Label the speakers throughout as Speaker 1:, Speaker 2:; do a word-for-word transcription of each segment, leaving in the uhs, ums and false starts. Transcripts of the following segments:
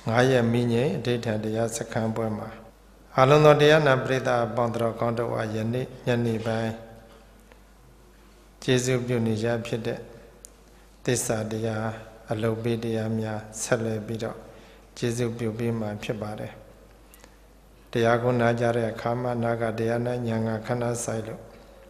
Speaker 1: ngā ye miñe dētān dēyā sakān bwē mā ālōn tō dēyā nā prita pāntara kāntā wā yanī yanī bāi Jēzuပြုနေကြဖြစ်တဲ့သစ္စာတရားအလုပ်ပေးတရားများဆက်လက်ပြီးတော့ကျေးဇူးပြုပေးမှာဖြစ်ပါတယ်တရားကိုနားကြတဲ့အခါမှာနာကတရားနဲ့ဉာဏ်ကခဏဆိုင်လို့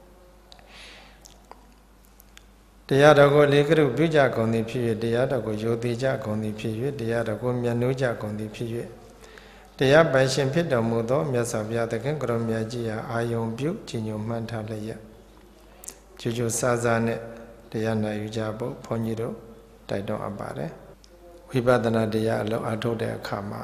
Speaker 1: တရားတော်ကိုလေးကရုပြုကြကုန်သည်ဖြစ်၍တရားတော်ကိုယုံသိကြကုန်သည်ဖြစ်၍တရားတော်ကိုမျက်နှိုးကြကုန်သည်ဖြစ်၍တရားပိုင်ရှင်ဖြစ်တော်မူသောမြတ်စွာဘုရားသခင်ကိုရောမြတ်ကြီးဟာအာယုံပြုကြည်ညိုမှန်းထားလျက်ကျူးကျူးဆာဆာနဲ့တရားနာယူကြဖို့ဘုန်းကြီးတို့တိုက်တွန်းအပ်ပါတယ်ဝိပဿနာတရားအလုံးအထုတ်တဲ့အခါမှာ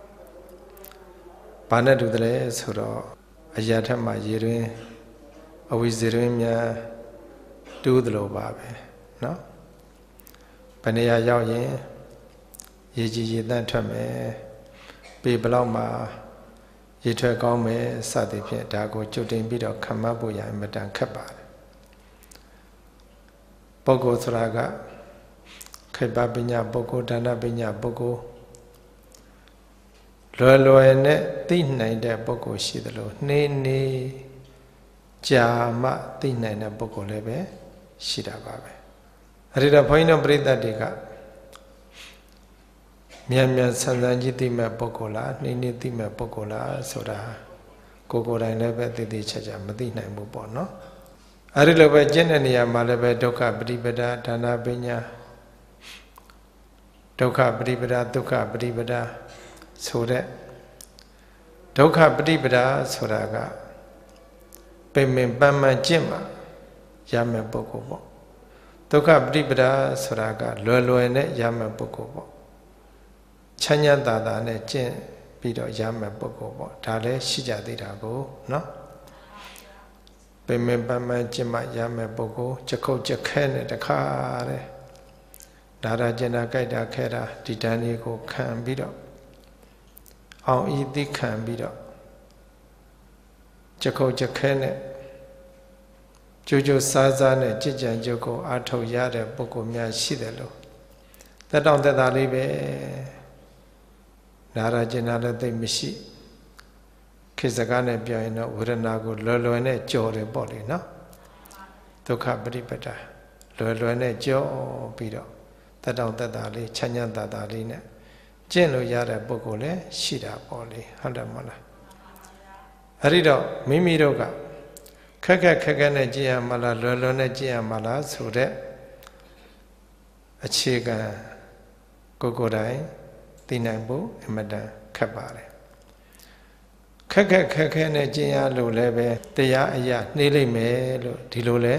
Speaker 1: ဘာနဲ့တူတယ်လဲဆိုတော့အရာထက်မှရေတွင်အဝိဇ္ဇတွင်များတူးသလိုပါပဲเนาะဘယ်နေရာရောက်ရင်ရေကြီးရေတန့်ထွက်မယ်ပေဘလောက်မှရေထွက်ကောင်းမယ်စသည်ဖြင့်ဒါကိုကြိုတင်ပြီးတော့ခံမှတ်ဖို့ရအမတန်ခက်ပါတယ်ပုဂ္ဂိုလ်ဆိုတာကခေပပညာပုဂ္ဂိုလ်ဒါနပညာပုဂ္ဂိုလ်လွယ်လွယ်နဲ့သိနိုင်တဲ့ပုဂ္ဂိုလ်ရှိသလိုနေနေကြာမှသိနိုင်တဲ့ပုဂ္ဂိုလ်လည်းပဲရှိတာပါပဲအဲ့ဒါဘုန်းကြီးတို့ပရိသတ်တွေကမြန်မြန်ဆန်းဆန်းကြီးသိမဲ့ပုဂ္ဂိုလ်လားနေနေသိမဲ့ပုဂ္ဂိုလ်လားဆိုတာကိုယ်ကိုယ်တိုင်လည်းပဲသိသိချာချာမသိနိုင်ဘူးပေါ့နော်အဲ့ဒီလိုပဲကျင့်တဲ့နေရာမှာလည်းပဲဒုက္ခပฏิပဒါဒါနပညာဒုက္ခပฏิပဒါဒုက္ခပฏิပဒါဆိုတဲ့ဒုက္ခပฏิပဒါဆိုတာကပင်ပင်ပန်းပန်းကျင့်မှရမယ်ပုဂ္ဂိုလ်ပေါ့ဒုက္ခပฏิပဒါဆိုတာကလွယ်လွယ်နဲ့ရမယ်ပုဂ္ဂိုလ်ပေါ့ချမ်းသာသာသာနဲ့ကျင့်ပြီးတော့ရမယ်ပုဂ္ဂိုလ်ပေါ့ဒါလည်းရှိကြသေးတာကိုနော်ပင်ပင်ပန်းပန်းကျင့်မှရမယ်ပုဂ္ဂိုလ်ချက်ခုတ်ချက်ခဲနဲ့တခါတဲ့ဒါရကျင်တာကြိုက်တာခဲတာဒီတန်းလေးကိုခံပြီးတော့အောင်ဤသိခံပြီးတော့ချက်ခုတ်ချက်ခဲနဲ့ကြိုးကြိုးစားစားနဲ့ကြည်ကြံကြုတ်ကိုအာထုတ်ရတဲ့ပုဂ္ဂိုလ်များရှိတယ်လို့တက်တောင့်တက်တာလေးပဲဒါရကျင်တာလည်းသိမရှိခေစကားနဲ့ပြောရင်တော့ဝေဒနာကိုလွယ်လွယ်နဲ့ကြော်တယ်ပေါ့လေနော်ဒုက္ခပฏิပဒါလွယ်လွယ်နဲ့ကြော်ပြီးတော့တက်တောင့်တက်တာလေးချမ်းသာတာတာလေးနဲ့ကျင့်လို့ရတဲ့ပုဂ္ဂိုလ်လည်းရှိတာပေါ့လေဟုတ်တယ်မဟုတ်လားအဲ့ဒီတော့မိမိတို့ကခက်ခက်ခက်ခက်နဲ့ကျင့်ရမလားလွယ်လွယ်နဲ့ကျင့်ရမလားဆိုတဲ့အခြေခံကိုယ်ကိုယ်တိုင်သိနိုင်ဖို့အမှန်တန်ခက်ပါတယ်ခက်ခက်ခက်ခဲနဲ့ကျင့်ရလို့လည်းပဲတရားအရာနှေးလိမ့်မယ်လို့ဒီလိုလဲ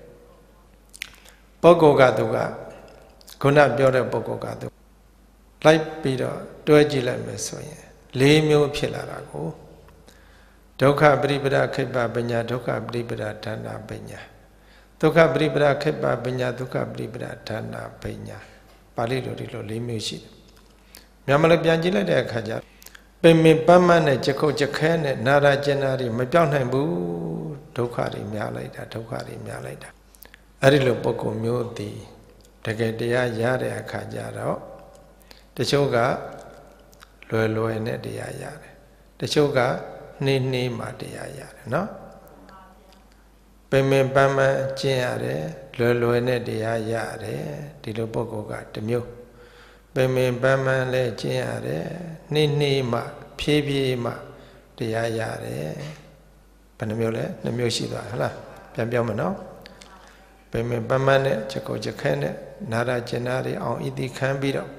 Speaker 1: ပုဂ္ဂိုလ်ကသူကခုနပြောတဲ့ပုဂ္ဂိုလ်ကသူလိုက်ပြီးတော့တွဲကြည့်လိုက်မယ်ဆိုရင်လေးမျိုးဖြစ်လာတာကိုဒုက္ခပရိပဒခိပ္ပပညာဒုက္ခပရိပဒဒါနပညာဒုက္ခပရိပဒခိပ္ပပညာဒုက္ခပရိပဒဒါနပညာပါဠိလိုဒီလိုလေးမျိုးရှိတယ်မြန်မာလိုပြန်ကြည့်လိုက်တဲ့အခါကျပင်ပင်ပန်းပန်းနဲ့ချက်ခုတ်ချက်ခဲနဲ့နာရာကျင်နာတွေမပြောင်းနိုင်ဘူးဒုက္ခတွေများလိုက်တာဒုက္ခတွေများလိုက်တာအဲ့ဒီလိုပုဂ္ဂိုလ်မျိုးသည်တကယ်တရားရတဲ့အခါကျတော့တချို့ကလွယ်လွယ်နဲ့တရားရတယ်တချို့ကနှေးနှေးမှတရားရတယ်နော်ပင်ပင်ပန်းပန်းကျင့်ရတယ်လွယ်လွယ်နဲ့တရားရတယ်ဒီလိုပုဂ္ဂိုလ်ကတစ်မျိုးပင်ပင်ပန်းပန်းလဲကျင့်ရတယ်နှေးနှေးမှဖြည်းဖြည်းမှတရားရတယ်ဘယ်နှမျိုးလဲနှစ်မျိုးရှိသွားဟုတ်လားပြန်ပြောမနော်ပင်ပင်ပန်းပန်းနဲ့ချက်ကိုချက်ခဲနဲ့နာရကျင်နာတွေအောင်ဤတိခံပြီးတော့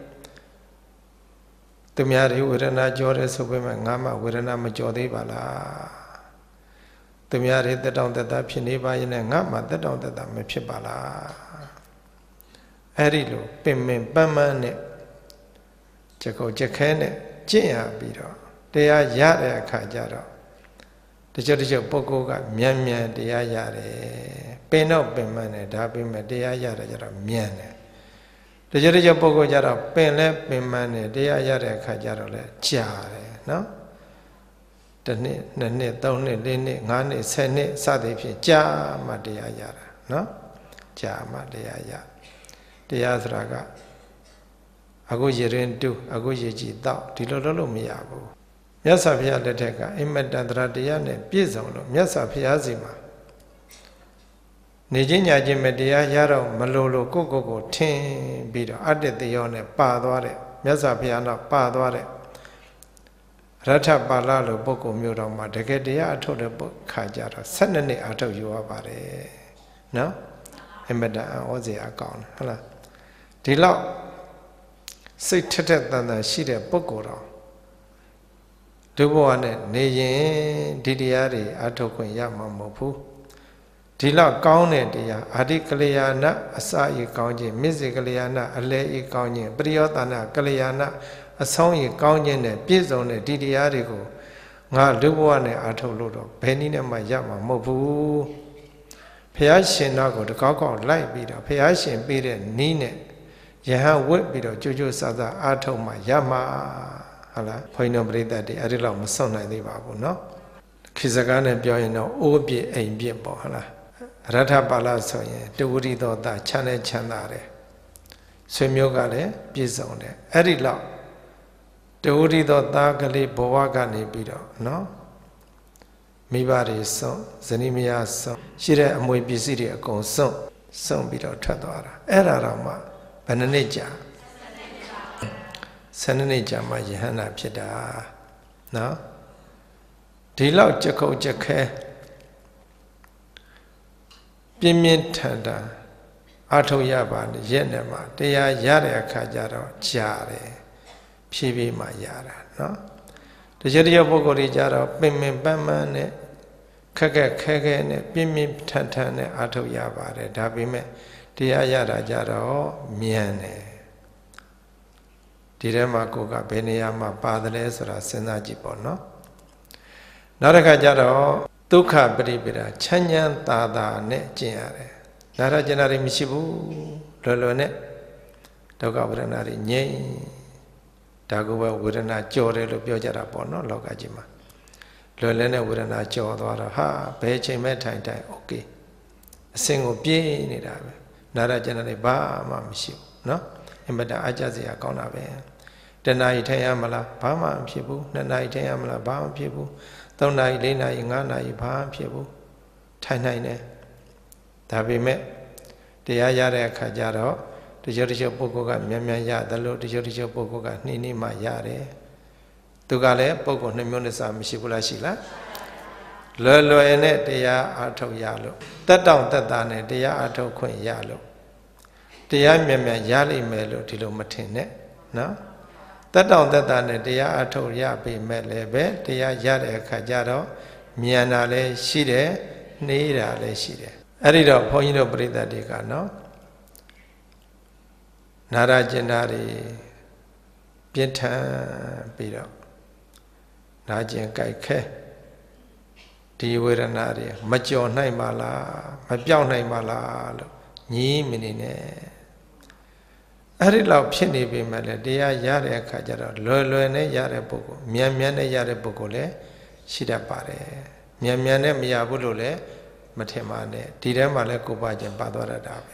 Speaker 1: သူများတွေဝေဒနာကြောတဲ့ဆိုပေမဲ့ငါမှဝေဒနာမကြောသေးပါလားသူများတွေတက်တောင့်တက်တာဖြစ်နေပါရင်လည်းငါမှတက်တောင့်တက်တာမဖြစ်ပါလားအဲ့ဒီလိုပင်ပင်ပန်းပန်းနဲ့ချက်ကိုချက်ခဲနဲ့ကျင့်ရပြီးတော့တရားရတဲ့အခါကျတော့တချို့တချို့ပုဂ္ဂိုလ်ကမြန်မြန်တရားရတယ်ပင်တော့ပင်မှန်တယ်ဒါပေမဲ့တရားရတယ်ကျတော့မြန်တယ်တချို့တချို့ပုဂ္ဂိုလ်ကျတော့ပင်လဲပင်မှန်တယ်တရားရတဲ့အခါကျတော့လဲကြာတယ်နော်တစ်နှစ်နှစ်နှစ်သုံးနှစ်လေးနှစ်ငါးနှစ်ဆယ်နှစ်စသည်ဖြင့်ကြာမှတရားရတာနော်ကြာမှတရားရတရားဆိုတာကအခုရရင်တူအခုရကြည်တော့ဒီလိုလုပ်လို့မရဘူးမြတ်စွာဘုရားလက်ထက်ကအင်မတန်တရားတရားနဲ့ပြည့်စုံလို့မြတ်စွာဘုရားစီမှာနေချင်းညာချင်းမတရားရတော့မလို့လို့ကိုကိုကိုထင်းပြီးတော့အတ္တတရောနဲ့ပါသွားတဲ့မြတ်စွာဘုရားတော့ပါသွားတဲ့ရထပါဠလိုပုဂ္ဂိုလ်မျိုးတော်မှာတကယ်တရားအထုတ်တဲ့ပုခါကြတော့၁၂နှစ်အထုတ်ယူရပါတယ်နော်အမတန်ဩဇေအကောင်းတယ်ဟုတ်လားဒီလောက်စိတ်ထက်ထက်တန်တန်ရှိတဲ့ပုဂ္ဂိုလ်တော်ဒုဘဝနဲ့နေရင်ဒီတရားတွေအထုတ်ခွင့်ရမှာမဟုတ်ဘူးဒီလောက်ကောင်းတဲ့တရားအာတိကလျာဏအစဤကောင်းခြင်းမြစ်စေကလျာဏအလဲဤကောင်းခြင်းပရိယောတနာကလျာဏအဆုံးဤကောင်းခြင်းနဲ့ပြည့်စုံတဲ့ဒီတရားတွေကိုငါဒုဘဝနဲ့အထုတ်လို့တော့ဘယ်နည်းနဲ့မှရမှာမဟုတ်ဘူးဘုရားရှင်တော်ကိုတကောက်ကောက်လိုက်ပြီးတော့ဘုရားရှင်ပေးတဲ့နည်းနဲ့ယဟန်ဝတ်ပြီးတော့ကြိုးကြိုးစားစားအထုတ်မှရမှာဟုတ်လားဘုန်းကြီးတို့ပရိသတ်တွေအဲ့ဒီလောက်မစွန့်နိုင်သေးပါဘူးเนาะခေစကားနဲ့ပြောရင်တော့အိုးပြည့်အိမ်ပြည့်ပေါ့ဟုတ်လားရထပါဠဆိုရင်တဝရိသောတာချမ်းနဲ့ချမ်းသာတယ်ဆွေမျိုးကလည်းပြည့်စုံတယ်အဲ့ဒီလောက်တဝရိသောသားကလေးဘဝကနေပြီးတော့เนาะမိဘတွေဆုံးဇနီးမယားဆုံးရှိတဲ့အမွေပစ္စည်းတွေအကုန်ဆုံးဆုံးပြီးတော့ထွက်သွားတာအဲ့ဒါတော့မှဘယ်နှစ်နှစ်ကြာဆယ်နှစ်ကြာမှယဟန္တာဖြစ်တာနော်ဒီလောက်ကြက်ခုတ်ကြက်ခဲပြင်းပြင်းထန်ထန်အထုတ်ရပါနဲ့ရက်နဲ့မှတရားရတဲ့အခါကျတော့ကြားတယ်ဖြည်းဖြည်းမှရတာနော်တချို့တချို့ပုဂ္ဂိုလ်တွေကြတော့ပင်ပင်ပန်းပန်းနဲ့ခက်ခက်ခဲခဲနဲ့ပြင်းပြင်းထန်ထန်နဲ့အထုတ်ရပါတယ်ဒါပေမဲ့တရားရတာကြတော့မြန်တယ်ဒီထဲမှာကိုကဘယ်နေရာမှာပါတယ်လဲဆိုတာစဉ်းစားကြည့်ပေါ့နော်နောက်တစ်ခါကျတော့ဒုက္ခပရိပဒါချမ်းချမ်းသာသာနဲ့ကျင့်ရတယ်နာရကျင်တာတွေမရှိဘူးလွယ်လွယ်နဲ့ဒုက္ခဝေဒနာတွေငြိမ်းဒါကဝေဒနာကြော်တယ်လို့ပြောကြတာပေါ့နော်လောကကြီးမှာလွယ်လွယ်နဲ့ဝေဒနာကြော်သွားတော့ဟာဘယ်ချိန်မဲ့ထိုင်တိုင်โอเคအစင်ကိုပြေးနေတာပဲနာရကျင်တာတွေဘာမှမရှိဘူးနော်အင်မတန်အကြစရာကောင်းတာပဲတဏှာကြီးထိုင်ရမလားဘာမှမဖြစ်ဘူးနှစ်နာရီထိုင်ရမလားဘာမှမဖြစ်ဘူးသုံးနာရီလေးနာရီငါးနာရီဘာမှမဖြစ်ဘူးထိုင်နိုင်တယ်ဒါပေမဲ့တရားရတဲ့အခါကျတော့တချို့တချို့ပုဂ္ဂိုလ်ကမြန်မြန်ရတယ်လို့တချို့တချို့ပုဂ္ဂိုလ်ကနှီးနှီးမှရတယ်သူကလည်းပုဂ္ဂိုလ်နှမျိုးနှစ်စားမရှိဘူးလားရှိလားလွယ်လွယ်နဲ့တရားအားထုတ်ရလို့တက်တောင့်တက်တာနဲ့တရားအားထုတ်ခွင့်ရလို့တရားမြန်မြန်ရလိမ့်မယ်လို့ဒီလိုမထင်နဲ့နော်တက်တောင့်တက်တာနဲ့တရားအားထုတ်ရပေမဲ့လည်းပဲတရားရတဲ့အခါကျတော့မြန်တာလည်းရှိတယ်နှေးတာလည်းရှိတယ်အဲ့ဒီတော့ဘုန်းကြီးတို့ပြိဿတွေကနော်နာရကျင်တာတွေပြင်းထန်ပြီးတော့နာကျင်ကြိုက်ခဲဒီဝေဒနာတွေမကြော်နိုင်ပါလားမပြောင်းနိုင်ပါလားလို့ညီးမနေနဲ့အဲ့ဒီလောက်ဖြစ်နေပြီမဲ့လေတရားရတဲ့အခါကျတော့လွယ်လွယ်နဲ့ရတဲ့ပုဂ္ဂိုလ်မြန်မြန်နဲ့ရတဲ့ပုဂ္ဂိုလ်လည်းရှိတတ်ပါတယ်မြန်မြန်နဲ့မရဘူးလို့လည်းမထင်ပါနဲ့ဒီထဲမှာလည်းကိုယ်ပါခြင်းပါသွားတတ်တာပဲ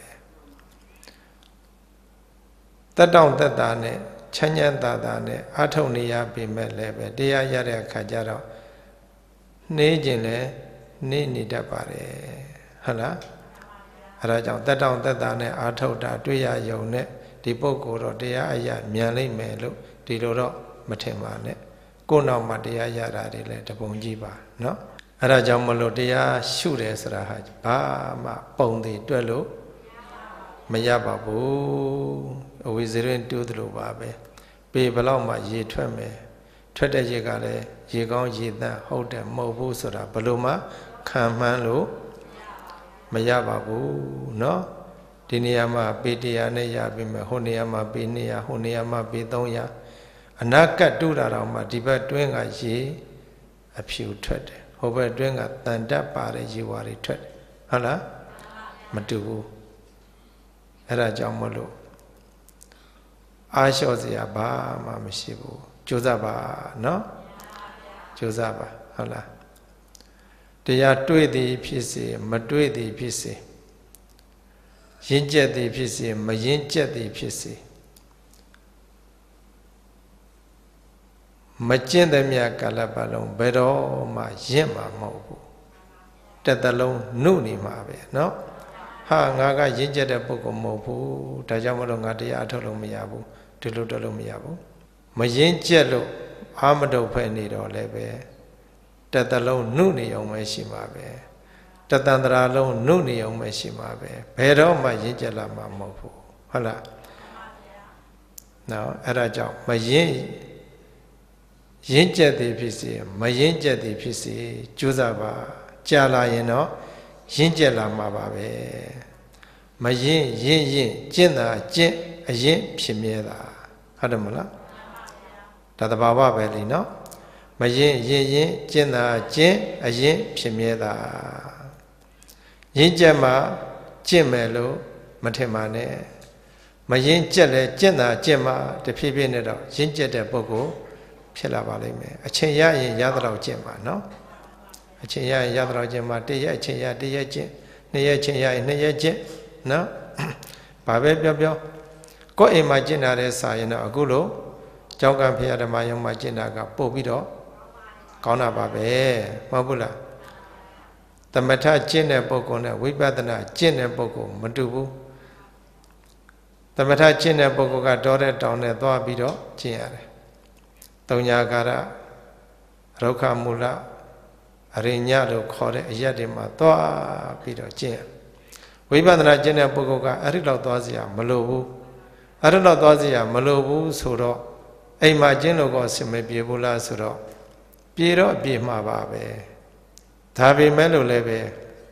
Speaker 1: တက်တောင့်တက်တာနဲ့ချမ်းချမ်းသာသာနဲ့အထုတ်နေရပြီမဲ့လည်းပဲတရားရတဲ့အခါကျတော့နှေးခြင်းလည်းနှေးနေတတ်ပါတယ်ဟုတ်လားအဲဒါကြောင့်တက်တောင့်တက်တာနဲ့အထုတ်တာတွေ့ရယုံနဲ့ဒီပုဂ္ဂိုလ်တော့တရားအရာမြန်လိမ့်မယ်လို့ဒီလိုတော့မထင်ပါနဲ့ကိုယ်နောက်မှာတရားရတာတွေလည်းတပုံကြီးပါနော်အဲဒါကြောင့်မလို့တရားရှုတယ်ဆိုတာဟာဘာမှပုံသေးတွက်လို့မရပါဘူးအဝိဇ္ဇရင်တူးသလိုပါပဲပေဘလောက်မှရေထွက်မယ်ထွက်တဲ့ရေကလည်းရေကောင်းရေသန့်ဟုတ်တယ်မဟုတ်ဘူးဆိုတာဘယ်လိုမှခံမှန်းလို့မရပါဘူးเนาะဒီနေရာမှာပေတရာနဲ့ရပြီမယ်ဟိုနေရာမှာပေနှစ်ရာဟိုနေရာမှာပေသုံးရာအနာကတ်တူတာတော့မှဒီဘက်တွင်းကရေအဖြူထွက်တယ်ဟိုဘက်တွင်းကတန်တက်ပါတဲ့ရေဝါတွေထွက်တယ်ဟုတ်လားမတူဘူးအဲ့ဒါကြောင့်မလို့အားလျှော့စရာဘာမှမရှိဘူးကြိုးစားပါနော်ကြိုးစားပါဟုတ်လားတရားတွေ့သည်ဖြစ်စေမတွေ့သည်ဖြစ်စေရင့်ကျက်သည်ဖြစ်စေမရင့်ကျက်သည်ဖြစ်စေမကျင့်တဲ့မြတ်ကာလပတ်လုံးဘယ်တော့မှရင့်မှာမဟုတ်ဘူးတစ်သလုံးနုနေမှာပဲเนาะဟာငါကရင့်ကျက်တဲ့ပုဂ္ဂိုလ်မဟုတ်ဘူးဒါကြောင့်မလို့ငါတရားအထုတ်လို့မရဘူးဒီလိုတော့လို့မရဘူးမရင့်ကျက်လို့အာမတုတ်ဖဲနေတော့လည်းပဲတစ်သလုံးနုနေအောင်ပဲရှိမှာပဲတတန္တရာလုံးနုနေအောင်ပဲရှိမှာပဲဘယ်တော့မှရင့်ကျက်လာမှာမဟုတ်ဘူးဟုတ်လားနော်အဲ့ဒါကြောင့်မရင့်ရင့်ကျက်သည်ဖြစ်စေမရင့်ကျက်သည်ဖြစ်စေကြိုးစားပါကြာလာရင်တော့ရင့်ကျက်လာမှာပါပဲမရင့်ရင့်ရင့်ကျင့်တာကျင့်အရင်ဖြစ်မြဲတာဟုတ်တယ်မလားဒါသဘာဝပဲလीနော်မရင်ရင်ရင်ကျင့်တာကျင့်အရင်ဖြစ်မြဲတာရင့်ကျက်မှကျင့်မယ်လို့မထင်ပါနဲ့မရင်ကျက်လဲကျင့်တာကျင့်မှတဖြည်းဖြည်းနဲ့တော့ရင့်ကျက်တဲ့ပုဂ္ဂိုလ်ဖြစ်လာပါလိမ့်မယ်အချိန်ရရင်ရသလောက်ကျင့်ပါနော်အချိန်ရရင်ရသလောက်ကျင့်ပါတရက်အချိန်ရတရက်ကျင့်နှစ်ရက်အချိန်ရရင်နှစ်ရက်ကျင့်နော်ဘာပဲပြောပြောကိုယ်အိမ်မှာကျင့်တာတဲ့စာရင်တော့အခုလို့ကျောင်းကဖရာဓမ္မယုံမှာကျင့်တာကပို့ပြီးတော့ကောင်းတာပါပဲမဟုတ်ဘူးလားသမထကျင့်တဲ့ပုဂ္ဂိုလ်နဲ့ဝိပဿနာကျင့်တဲ့ပုဂ္ဂိုလ်မတူဘူးသမထကျင့်တဲ့ပုဂ္ဂိုလ်ကတောတဲ့တောင်နဲ့သွားပြီးတော့ကျင့်ရတယ်တုံညာကာရရုခမူလအရိညလို့ခေါ်တဲ့အရက်တွေမှာသွားပြီးတော့ကျင့်ရဝိပဿနာကျင့်တဲ့ပုဂ္ဂိုလ်ကအဲ့ဒီလောက်သွားစရာမလိုဘူးအဲ့ဒီလောက်သွားစရာမလိုဘူးဆိုတော့အိမ်မှာကျင့်လို့ကောအဆင်မပြေဘူးလားဆိုတော့ပြေတော့ပြေမှာပါပဲဒါပေမဲ့လို့လည်းပဲ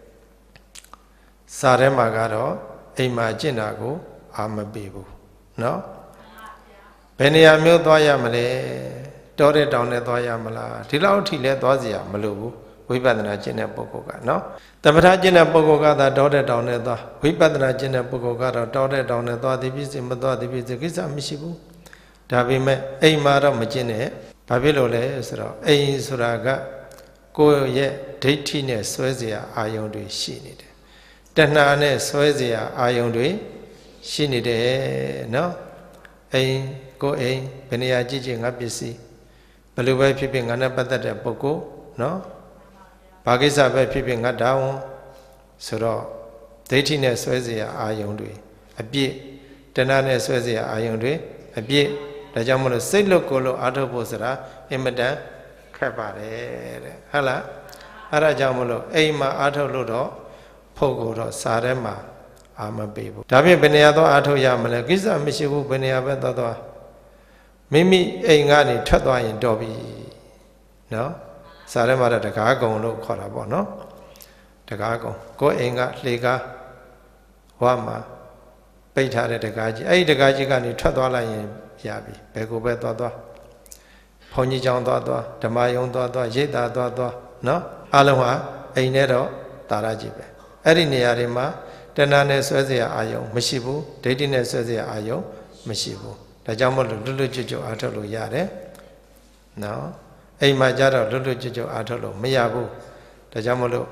Speaker 1: စာထဲမှာကတော့အိမ်မှာကျင့်တာကိုအာမပေးဘူးเนาะဘယ်နေရာမျိုးသွားရမလဲတောတဲ့တောင်နဲ့သွားရမလားဒီလောက်ထိလဲသွားစရာမလိုဘူးဝိပဿနာကျင့်တဲ့ပုဂ္ဂိုလ်ကเนาะသမထကျင့်တဲ့ပုဂ္ဂိုလ်ကသာတောတဲ့တောင်နဲ့သွားဝိပဿနာကျင့်တဲ့ပုဂ္ဂိုလ်ကတော့တောတဲ့တောင်နဲ့သွားသည်ဖြစ်စေမသွားသည်ဖြစ်စေကိစ္စမရှိဘူးဒါပေမဲ့အိမ်မှာတော့မကျင့်နဲ့ဘာဖြစ်လို့လဲဆိုတော့အိမ်ဆိုတာကကိုယ့်ရဲ့ဒိဋ္ဌိနဲ့ဆွဲเสียအာယုန်တွေရှိနေတယ်တဏှာနဲ့ဆွဲเสียအာယုန်တွေရှိနေတယ်เนาะအိမ်ကိုယ်အိမ်ဘယ်နေရာကြည့်ကြည့်ငါပစ္စည်းဘယ်လိုပဲဖြစ်ဖြစ်ငါနဲ့ပတ်သက်တဲ့ပုဂ္ဂိုလ်เนาะဘာကိစ္စပဲဖြစ်ဖြစ်ငါဒါဝန်ဆိုတော့ဒိဋ္ဌိနဲ့ဆွဲเสียအာယုန်တွေအပြည့်တဏှာနဲ့ဆွဲเสียအာယုန်တွေအပြည့်ဒါကြောင့်မလို့စိတ်လွတ်ကိုယ်လွတ်အားထုတ်ဖို့ဆိုတာအင်မတန်ခက်ပါတယ်တဲ့ဟုတ်လားအဲ့ဒါကြောင့်မလို့အိမ်မှာအားထုတ်လို့တော့ဖို့ကိုတော့စာထဲမှာအာမပေးဘူးဒါဖြင့်ဘယ်နေရာသွားအားထုတ်ရမလဲကိစ္စမရှိဘူးဘယ်နေရာပဲသွားသွားမိမိအိမ်ကနေထွက်သွားရင်တော်ပြီနော်စာထဲမှာတော့တကားကုံလို့ခေါ်တာပေါ့နော်တကားကုံကိုယ်အိမ်ကလှေကားဝါမှာပိတ်ထားတဲ့တကားကြီးအဲ့ဒီတကားကြီးကနေထွက်သွားလိုက်ရင်ရပြီဘယ်ကိုပဲသွားသွားဘုန်းကြီးကျောင်းသွားသွားဓမ္မယုံသွားသွားရိပ်သာသွားသွားနော်အလုံးဟာအိမ်နဲ့တော့တာရကြီးပဲအဲ့ဒီနေရာတွေမှာတဏှာနဲ့ဆွဲเสียအာယုံမရှိဘူးဒိဋ္ဌိနဲ့ဆွဲเสียအာယုံမရှိဘူးဒါကြောင့်မလို့လွတ်လွတ်ကျွတ်ကျွတ်အားထုတ်လို့ရတယ်နော်အိမ်မှာကြတော့လွတ်လွတ်ကျွတ်ကျွတ်အားထုတ်လို့မရဘူးဒါကြောင့်မလို့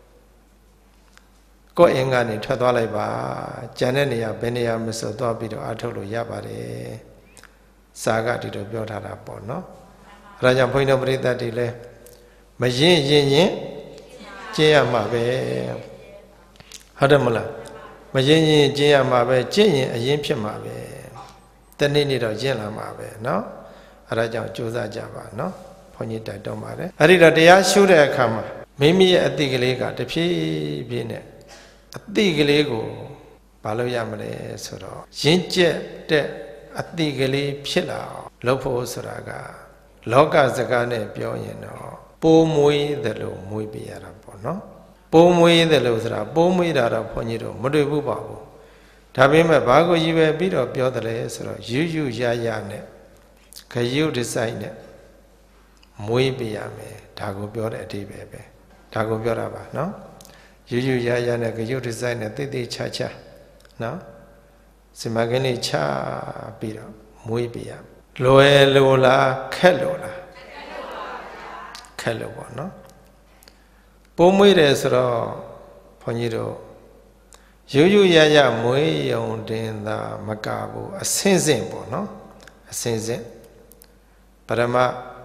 Speaker 1: ကိုယ်အင်ကနေထွက်သွားလိုက်ပါကြံတဲ့နေရာဘယ်နေရာမဆိုသွားပြီးတော့အားထုတ်လို့ရပါတယ်စာကဒီလိုပြောထားတာပေါ့နော်အဲဒါကြောင့်ဘုန်းကြီးတို့ပရိသတ်တွေလည်းမရင်ရင်ရင်ကျင့်ရမှာပဲဟုတ်တယ်မလားမရင်ရင်ကျင့်ရမှာပဲကျင့်ရင်အရင်ဖြစ်မှာပဲတနေ့နေ့တော့ကျင့်လာမှာပဲเนาะအဲဒါကြောင့်ကြိုးစားကြပါเนาะဘုန်းကြီးတိုက်တော့ပါတယ်အဲ့ဒီတော့တရားရှုတဲ့အခါမှာမိမိရဲ့အတိကလေးကတဖြည်းဖြည်းနဲ့အတိကလေးကိုဘာလို့ရမလဲဆိုတော့ရင့်ကျက်တဲ့အတိကလေးဖြစ်လာအောင်လုပ်ဖို့ဆိုတာကလောကစကားနဲ့ပြောရင်တော့ပိုးမွေးတယ်လို့မွေးပြရတာပေါ့နော်ပိုးမွေးတယ်လို့ဆိုတာပိုးမွေးတာတော့ဘုန်းကြီးတို့မတွေ့ဘူးပါဘူးဒါပေမဲ့ဘာကိုကြီးပဲပြီးတော့ပြောတယ်လဲဆိုတော့ယူယူရရနဲ့ခရုဒီဇိုင်းနဲ့မွေးပြရမယ်ဒါကိုပြောတဲ့အတိပဲပဲဒါကိုပြောတာပါနော်ယူယူရရနဲ့ခရုဒီဇိုင်းနဲ့တိတ်တိတ်ချာချာနော်စီမံကိန်းလေးချပြီးတော့မွေးပြရလွယ်လို့လားခက်လို့လားခက်လို့ပေါ့နော်ပိုးမွေးတယ်ဆိုတော့ဘုန်းကြီးတို့ယူယူရရမွေးယုံတင်သာမကဘူးအစင်းစင်းပေါ့နော်အစင်းစင်းပရမ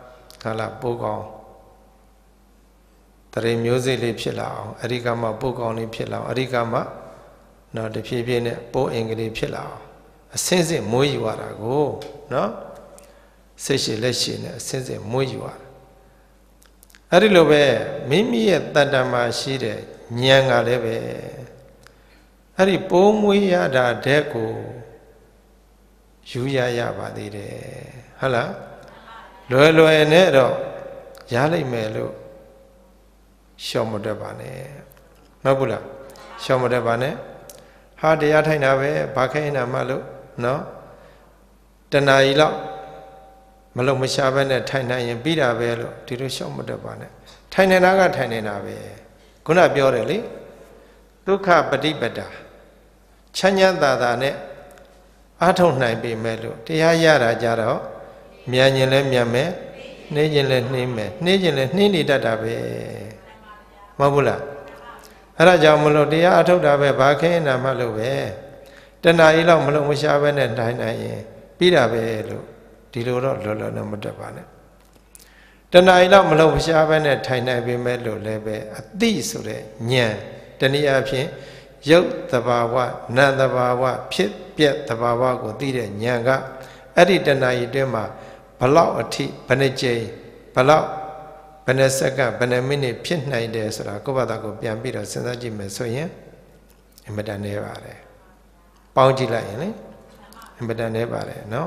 Speaker 1: ခါလာပိုးကောင်းတရေမျိုးစိလေးဖြစ်လာအောင်အရိကမပိုးကောင်းလေးဖြစ်လာအောင်အရိကမနော်တဖြည်းဖြည်းနဲ့ပိုးအင်္ဂလိဖြစ်လာအောင်အစင်းစင်းမွေးယူရတာကိုနော်စိတ်ရှိလက်ရှိနဲ့အစင်းစင်းမွေးယူရတာအဲ့ဒီလိုပဲမိမိရဲ့တဏ္ဍာမှာရှိတဲ့ဉာဏ်ကလည်းပဲအဲ့ဒီပိုးမွေးရတာတဲ့ကိုယူရရပါသေးတယ်ဟုတ်လားလွယ်လွယ်နဲ့တော့ရလိုက်မယ်လို့ရှော့မတတ်ပါနဲ့မဟုတ်ဘူးလားရှော့မတတ်ပါနဲ့ဟာတရားထိုင်တာပဲဘာခိုင်းတာမှလို့နော်တဏှာကြီးလောက်မလုံမရှားပဲနဲ့ထိုင်နိုင်ရင်ပြီးတာပဲလို့ဒီလိုရှော့မတတ်ပါနဲ့ထိုင်နေတာကထိုင်နေတာပဲခုနပြောတယ်လေဒုက္ခပฏิပဒါချမ်းချမ်းသာသာနဲ့အားထုတ်နိုင်ပြီမဲ့လို့တရားရတာကြတော့မြန်ရင်လည်းမြန်မယ်နှေးရင်လည်းနှေးမယ်နှေးရင်လည်းနှေးနေတတ်တာပဲမဟုတ်ဘူးလားအဲ့ဒါကြောင့်မလို့တရားအထုတ်တာပဲဘာခင်းနာမှလို့ပဲတဏှာကြီးလောက်မလို့မရှားပဲနဲ့ထိုင်နိုင်ရင်ပြီးတာပဲလို့ဒီလိုတော့လောလောနဲ့မတတ်ပါနဲ့တဏှာကြီးလောက်မလို့မရှားပဲနဲ့ထိုင်နိုင်ပြီမဲ့လို့လည်းပဲအတိဆိုတဲ့ဉာဏ်တနည်းအားဖြင့်ရုပ်တဘာဝနာမ်တဘာဝဖြစ်ပြက်တဘာဝကိုသိတဲ့ဉာဏ်ကအဲ့ဒီတဏှာကြီးတွင်မှာဘလောက်အထိဘယ်နှကြိမ်ဘလောက်ဘယ်နှစက္ကန့်ဘယ်နှမိနစ်ဖြစ်နိုင်တယ်ဆိုတာကိုယ့်ဘာသာကိုပြန်ပြီးတော့စဉ်းစားကြည့်မယ်ဆိုရင်အင်မတန်နေပါတယ်ပေါင်းကြည့်လိုက်ရင်လေအင်မတန်နေပါတယ်နော်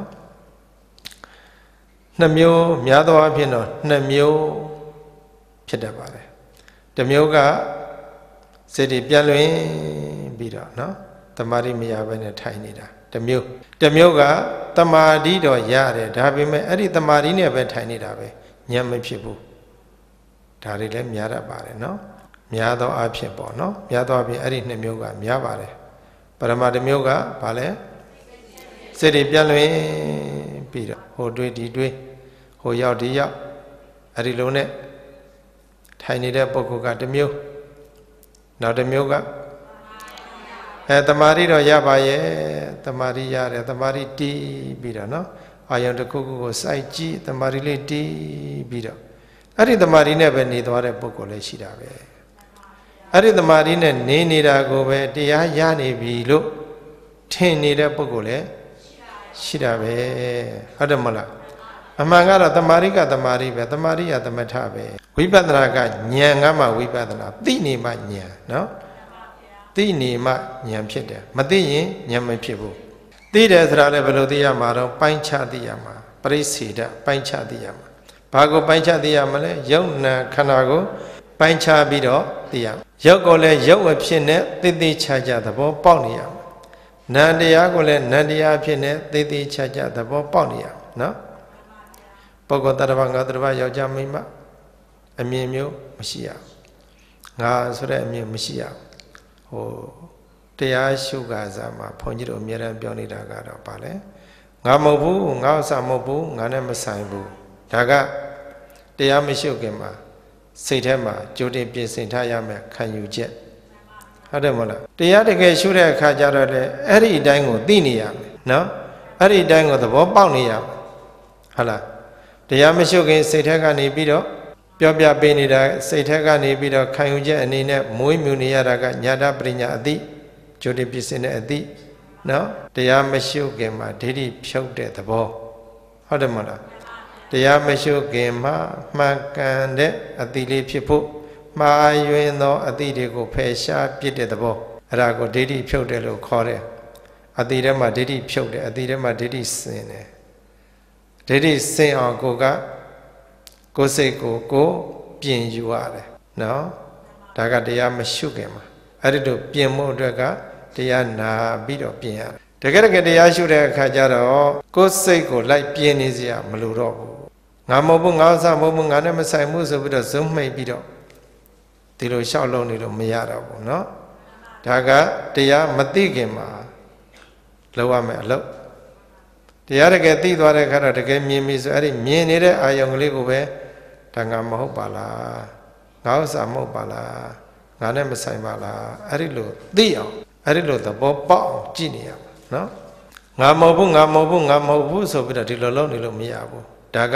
Speaker 1: နှစ်မျိုးများသောအားဖြင့်တော့နှစ်မျိုးဖြစ်တတ်ပါတယ်တစ်မျိုးကစိတ်တွေပြန်လွင်ပြီးတော့နော်တမာတိမရဘဲနဲ့ထိုင်နေတာတစ်မျိုးတစ်မျိုးကတမာတိတော့ရတယ်ဒါပေမဲ့အဲ့ဒီတမာတိနဲ့ပဲထိုင်နေတာပဲဉာဏ်မဖြစ်ဘူးဒါတွေလည်းများတတ်ပါတယ်နော်များသောအားဖြင့်ပေါ့နော်များသောအားဖြင့်အဲ့ဒီနှစ်မျိုးကများပါတယ်ပရမတစ်မျိုးကဘာလဲစိတ်တွေပြန်လွင်ပြီးတော့ဟိုတွေးဒီတွေးဟိုရောက်ဒီရောက်အဲ့ဒီလုံးနဲ့ထိုင်နေတဲ့ပုဂ္ဂိုလ်ကတစ်မျိုးနောက်တစ်မျိုးကအဲတမာရီတော့ရပါရဲ့တမာရီရတယ်တမာရီတီးပြီးတော့နော်အာယုံတစ်ခုခုကိုစိုက်ကြည့်တမာရီလေးတီးပြီးတော့အဲ့ဒီတမာရီနဲ့ပဲနေသွားတဲ့ပုဂ္ဂိုလ်လည်းရှိတာပဲအဲ့ဒီတမာရီနဲ့နေနေတာကိုပဲတရားရနေပြီလို့ထင်နေတဲ့ပုဂ္ဂိုလ်လည်းရှိတာပဲဟုတ်တယ်မလားအမှန်ကတော့တမာရီကတမာရီပဲတမာရီကသမထပဲဝိပဿနာကဉာဏ်ကမှဝိပဿနာသိနေမှဉာဏ်နော်သိနေမှဉာဏ်ဖြစ်တယ်မသိရင်ဉာဏ်မဖြစ်ဘူးသိတယ်ဆိုတာလည်းဘယ်လိုသိရမှာတော့ပိုင်းခြားသိရမှာပရိစ္ဆေဒပိုင်းခြားသိရမှာဘာကိုပိုင်းခြားသိရမလဲယုတ်နာခန္ဓာကိုပိုင်းခြားပြီးတော့သိရယုတ်ကိုလည်းယုတ်အဖြစ်နဲ့သိသိချာချာသဘောပေါက်နေရမှာနံတရားကိုလည်းနံတရားအဖြစ်နဲ့သိသိချာချာသဘောပေါက်နေရမှာနော်ပုဂ္ဂိုလ်တ attva ငါတ attva ယောက်ျားမိန်းမအမြင်မျိုးမရှိရငါဆိုတဲ့အမြင်မရှိရဟိုတရားရှုကားစားမှာဘုန်းကြီးတို့အများအားပြောနေတာကတော့ဗာလဲငါမဟုတ်ဘူးငါဥစ္စာမဟုတ်ဘူးငါနဲ့မဆိုင်ဘူးဒါကတရားမရှုခင်မှာစိတ်ထဲမှာကြိုတင်ပြင်ဆင်ထားရမယ်ခံယူချက်ဟုတ်တယ်မဟုတ်လားတရားတကယ်ရှုတဲ့အခါကျတော့လေအဲ့ဒီအတိုင်းကိုသိနေရမယ်နော်အဲ့ဒီအတိုင်းကိုသဘောပေါက်နေရမယ်ဟုတ်လားတရားမရှုခင်စိတ်ထဲကနေပြီးတော့ပြောပြပေးနေတာစိတ်ထဲကနေပြီးတော့ခံယူချက်အနေနဲ့မွေးမြူနေရတာကညာတပရိညာအတိကြိုတင်ပြင်ဆင်တဲ့အတိနော်တရားမရှုခင်မှာဒိဋ္ဌိဖြုတ်တဲ့သဘောဟုတ်တယ်မဟုတ်လားတရားမရှုခင်မှာမှန်ကန်တဲ့အတိလေးဖြစ်ဖို့မှားယွင်းသောအတိတွေကိုဖယ်ရှားပြစ်တဲ့သဘောအဲ့ဒါကိုဒိဋ္ဌိဖြုတ်တယ်လို့ခေါ်တယ်အတိထဲမှာဒိဋ္ဌိဖြုတ်တယ်အတိထဲမှာဒိဋ္ဌိစင်တယ်ဒိဋ္ဌိစင်အောင်ကိုကကိုယ်စိတ်ကိုကိုပြင်ယူရတယ်နော်ဒါကတရားမရှုခင်မှာအဲ့ဒီတို့ပြင်ဖို့အတွက်ကတရားနာပြီးတော့ပြင်ရတယ်တကယ်တကယ်တရားရှုတဲ့အခါကျတော့ကိုယ်စိတ်ကိုလိုက်ပြင်နေစရာမလိုတော့ဘူးငါမဟုတ်ဘူးငါဥစ္စာမဟုတ်ဘူးငါနဲ့မဆိုင်ဘူးဆိုပြီးတော့ဇုံမှိတ်ပြီးတော့ဒီလိုရှောက်လုံးနေလို့မရတော့ဘူးเนาะဒါကတရားမသိခင်မှာလောက်ရမယ်အလုပ်တရားတကယ်သိသွားတဲ့အခါတော့တကယ်မြင်ပြီဆိုအဲ့ဒီမြင်နေတဲ့အာယုံကလေးကိုပဲဒါငါမဟုတ်ပါလားငါဥစ္စာမဟုတ်ပါလားငါနဲ့မဆိုင်ပါလားအဲ့ဒီလိုသိအောင်အဲ့ဒီလိုသဘောပေါက်အောင်ကြည့်နေရမှာเนาะငါမဟုတ်ဘူးငါမဟုတ်ဘူးငါမဟုတ်ဘူးဆိုပြီးတော့ဒီလိုလုပ်နေလို့မရဘူးဒါက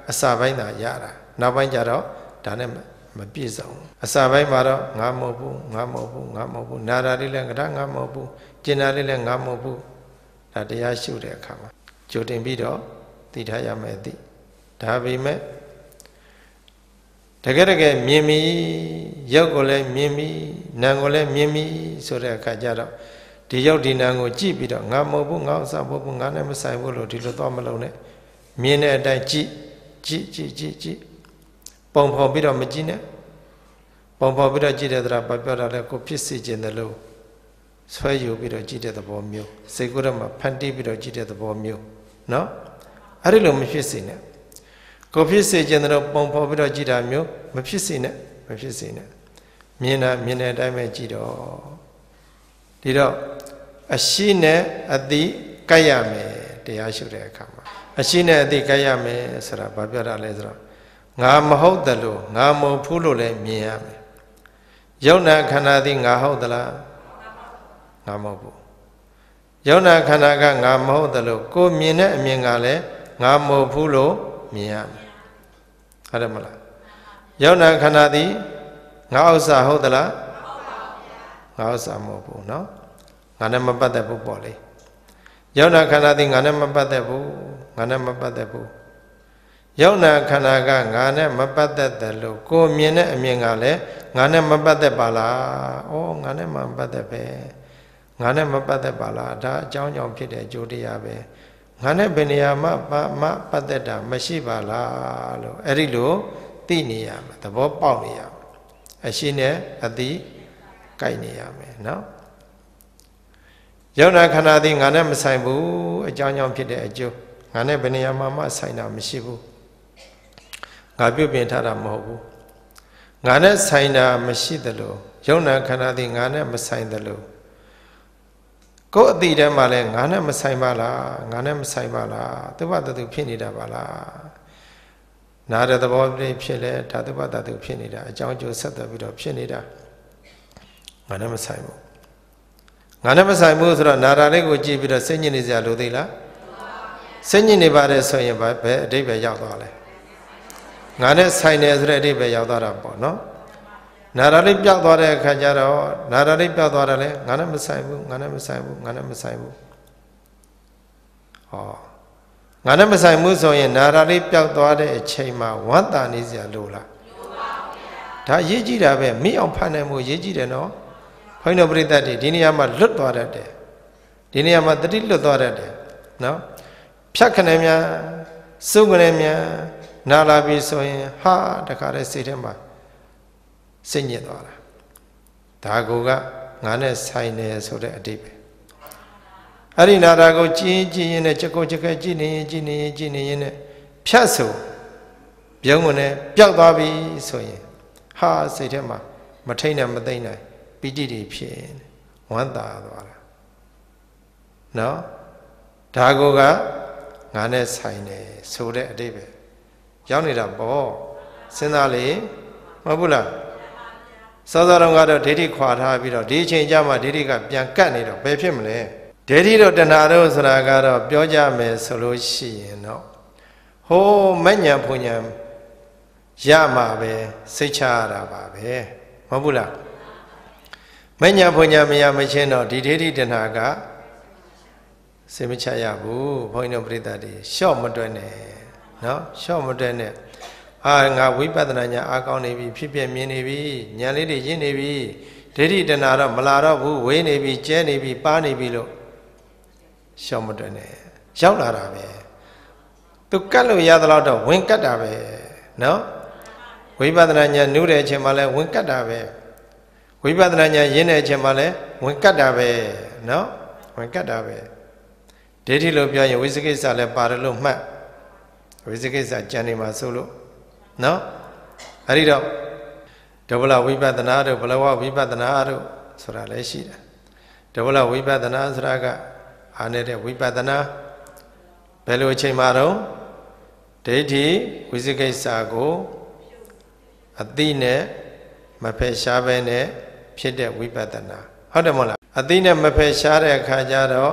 Speaker 1: အစာပိုင်းသာရတာနောက်ပိုင်းကျတော့ဒါနဲ့မပြည့်စုံအစာပိုင်းမှာတော့ငါမဟုတ်ဘူးငါမဟုတ်ဘူးငါမဟုတ်ဘူးနာတာလေးလည်းငါငါမဟုတ်ဘူးကျင်တာလေးလည်းငါမဟုတ်ဘူးဒါတရားရှုတဲ့အခါမှာကြိုတင်ပြီးတော့သိထားရမယ်သိဒါပေမဲ့တကယ်တကယ်မြင်ပြီရုပ်ကိုလည်းမြင်ပြီနာမ်ကိုလည်းမြင်ပြီဆိုတဲ့အခါကျတော့ဒီရုပ်ဒီနာမ်ကိုကြည့်ပြီးတော့ငါမဟုတ်ဘူးငါဥစ္စာမဟုတ်ဘူးငါနဲ့မဆိုင်ဘူးလို့ဒီလိုသွားမလုံးနဲ့မြင်တဲ့အတိုင်းကြည့်ကြည့်ကြည့်ကြည့်ကြည့်ပုံဖော်ပြီးတော့မကြည့်နဲ့ပုံဖော်ပြီးတော့ကြည့်တဲ့သလားဘာပြောတာလဲကိုဖြစ်စေခြင်းတယ်လို့ဆွဲယူပြီးတော့ကြည့်တဲ့သဘောမျိုးစိတ်ကူးထဲမှာဖန်တီးပြီးတော့ကြည့်တဲ့သဘောမျိုးနော်အဲ့ဒီလိုမဖြစ်စေနဲ့ကိုဖြစ်စေခြင်းတယ်လို့ပုံဖော်ပြီးတော့ကြည့်တာမျိုးမဖြစ်စေနဲ့မဖြစ်စေနဲ့မြင်တာမြင်တဲ့အတိုင်းပဲကြည့်တော့ဒီတော့အရှိနဲ့အတိကိုက်ရမယ်တရားရှုတဲ့အခါမှာအရှိနဲ့အတိကိုက်ရမယ်ဆိုတာဘာပြောတာလဲဆိုတော့ငါမဟုတ်တယ်လို့ငါမဟုတ်ဘူးလို့လည်းမြင်ရမယ်ယုံနာခန္ဓာသည်ငါဟုတ်သလားငါမဟုတ်ဘူးယုံနာခန္ဓာကငါမဟုတ်တယ်လို့ကိုမြင်တဲ့အမြင်ကလည်းငါမဟုတ်ဘူးလို့မြင်ရမယ်ဟုတ်တယ်မလားယုံနာခန္ဓာသည်ငါဥစ္စာဟုတ်သလားငါဥစ္စာမဟုတ်ဘူးเนาะငါနဲ့မပတ်သက်ဘူးပေါ့လေယုံနာခန္ဓာသည်ငါနဲ့မပတ်သက်ဘူးငါနဲ့မပတ်သက်ဘူးယုံနာခန္ဓာကငါနဲ့မပတ်သက်တယ်လို့ကိုမြင်တဲ့အမြင်ကလည်းငါနဲ့မပတ်သက်ပါလားဩငါနဲ့မပတ်သက်ပဲငါနဲ့မပတ်သက်ပါလားဒါအကြောင်းကြောင့်ဖြစ်တဲ့အကျိုးတရားပဲငါနဲ့ဘယ်နေရာမှမပတ်သက်တာမရှိပါလားလို့အဲ့ဒီလိုသိနေရမယ်သဘောပေါက်နေရမယ်အရှိနဲ့အတိကိုက်နေရမယ်နော်ယုံနာခန္ဓာသည်ငါနဲ့မဆိုင်ဘူးအကြောင်းကြောင့်ဖြစ်တဲ့အကျိုးငါနဲ့ဘယ်နေရာမှမဆိုင်တာမရှိဘူးငါပြုတ်ပြင်ထားတာမဟုတ်ဘူးငါနဲ့ဆိုင်တာမရှိသလိုယုံနာခန္ဓာသည်ငါနဲ့မဆိုင်သလိုကိုယ်အတိထဲမှာလဲငါနဲ့မဆိုင်ပါလားငါနဲ့မဆိုင်ပါလားသဘောတတူဖြစ်နေတာပါလားနာတဲ့သဘောလေးဖြစ်လဲဒါသဘောတတူဖြစ်နေတာအကြောင်းကျိုးဆက်သွယ်ပြီးတော့ဖြစ်နေတာငါနဲ့မဆိုင်ဘူးငါနဲ့မဆိုင်ဘူးဆိုတော့နာတာလေးကိုကြည့်ပြီးတော့စိတ်ညစ်နေစရာလိုသေးလားစိတ်ညစ်နေပါတယ်ဆိုရင်ဘယ်အဓိပ္ပာယ်ရောက်သွားလဲငါနဲ့ဆိုင်တယ်ဆိုတဲ့အဓိပ္ပာယ်ရောက်သွားတာပေါ့နော်နာတာလေးပြောက်သွားတဲ့အခါကျတော့နာတာလေးပြောက်သွားတယ်လေငါနဲ့မဆိုင်ဘူးငါနဲ့မဆိုင်ဘူးငါနဲ့မဆိုင်ဘူးဟောငါနဲ့မဆိုင်ဘူးဆိုရင်နာတာလေးပြောက်သွားတဲ့အချိန်မှာဝမ်းသာနေစရာလိုလားလိုပါဘူးဗျာဒါရေးကြည့်တာပဲမိအောင်ဖတ်နိုင်မှုရေးကြည့်တယ်နော်ဘုန်းတော်ပရိသတ်တွေဒီနေရာမှာလွတ်သွားတတ်တယ်ဒီနေရာမှာတတိလွတ်သွားတတ်တယ်နော်ဖြတ်ခနဲ့များစုခနဲ့များနာလာပြီဆိုရင်ဟာတခါတည်းစိတ်ထဲမှာစိတ်ညစ်သွားတာဒါကိုကငါနဲ့ဆိုင်နေဆိုတဲ့အဓိပ္ပာယ်အဲ့ဒီနာတာကိုကြည်ကြည်ရင်နဲ့ချက်ကိုချက်ခဲကြည်နေရင်ကြည်နေရင်ကြည်နေရင်နဲ့ဖြတ်ဆိုပြုံးကုန်နဲ့ပျောက်သွားပြီဆိုရင်ဟာစိတ်ထဲမှာမထိန်နိုင်မသိမ့်နိုင်ပီတိတွေဖြစ်ဝမ်းသာသွားတာနော်ဒါကိုကငါနဲ့ဆိုင်နေဆိုတဲ့အဓိပ္ပာယ်ရောက်နေတာပေါ့စဉ်းစားလေမဟုတ်ဘူးလားစောစောတုန်းကတော့ဒိဋ္ဌိခွာထားပြီးတော့ဒီအချိန်ကျမှဒိဋ္ဌိကပြန်ကတ်နေတော့ဘယ်ဖြစ်မလဲဒိဋ္ဌိတို့တဏှာတို့ဆိုတာကတော့ပြောကြမယ်ဆိုလို့ရှိရင်တော့ဟိုးမဉ္ဇဉ်ဘုံဉ္ဇဉ်ရမှာပဲစိတ်ချရတာပါပဲမဟုတ်ဘူးလားမဉ္ဇဉ်ဘုံဉ္ဇဉ်မရမချင်းတော့ဒီဒိဋ္ဌိတဏှာကစိတ်မချရဘူးဘုန်းကြီးတို့ပြိတ္တာတွေရှော့မတွဲနဲ့နော်ရှော့မတွဲနဲ့အာငါဝိပဿနာဉာဏ်အားကောင်းနေပြီဖြစ်ပြမြင်နေပြီဉာဏ်လေးတွေရင့်နေပြီဒိဋ္ဌိတဏှာတော့မလာတော့ဘူးဝေးနေပြီကျဲနေပြီပါနေပြီလို့ရှော့မတွဲနဲ့ရောက်လာတာပဲသူကတ်လို့ရသလောက်တော့ဝင်ကတ်တာပဲနော်ဝိပဿနာဉာဏ်နုတဲ့အချိန်မှလည်းဝင်ကတ်တာပဲဝိပဿနာဉာဏ်ရင့်တဲ့အချိန်မှလည်းဝင်ကတ်တာပဲနော်ဝင်ကတ်တာပဲဒိဋ္ဌိလို့ပြောရင်ဝိသိကိစ္စလည်းပါတယ်လို့မှတ်ဝိသိကိစ္စကြံနေမှာဆိုလို့နော်အဲ့ဒီတော့ဒုဗ္ဗလဝိပဿနာတို့ဘလဝဝိပဿနာတို့ဆိုတာလည်းရှိတယ်ဒုဗ္ဗလဝိပဿနာဆိုတာကအာနေတဲ့ဝိပဿနာဘယ်လိုအချိန်မှာတော့ဒိဋ္ဌိဝိသိကိစ္စကိုအသိနဲ့မဖယ်ရှားဘဲနဲ့ဖြစ်တဲ့ဝိပဿနာဟုတ်တယ်မဟုတ်လားအသိနဲ့မဖယ်ရှားတဲ့အခါကျတော့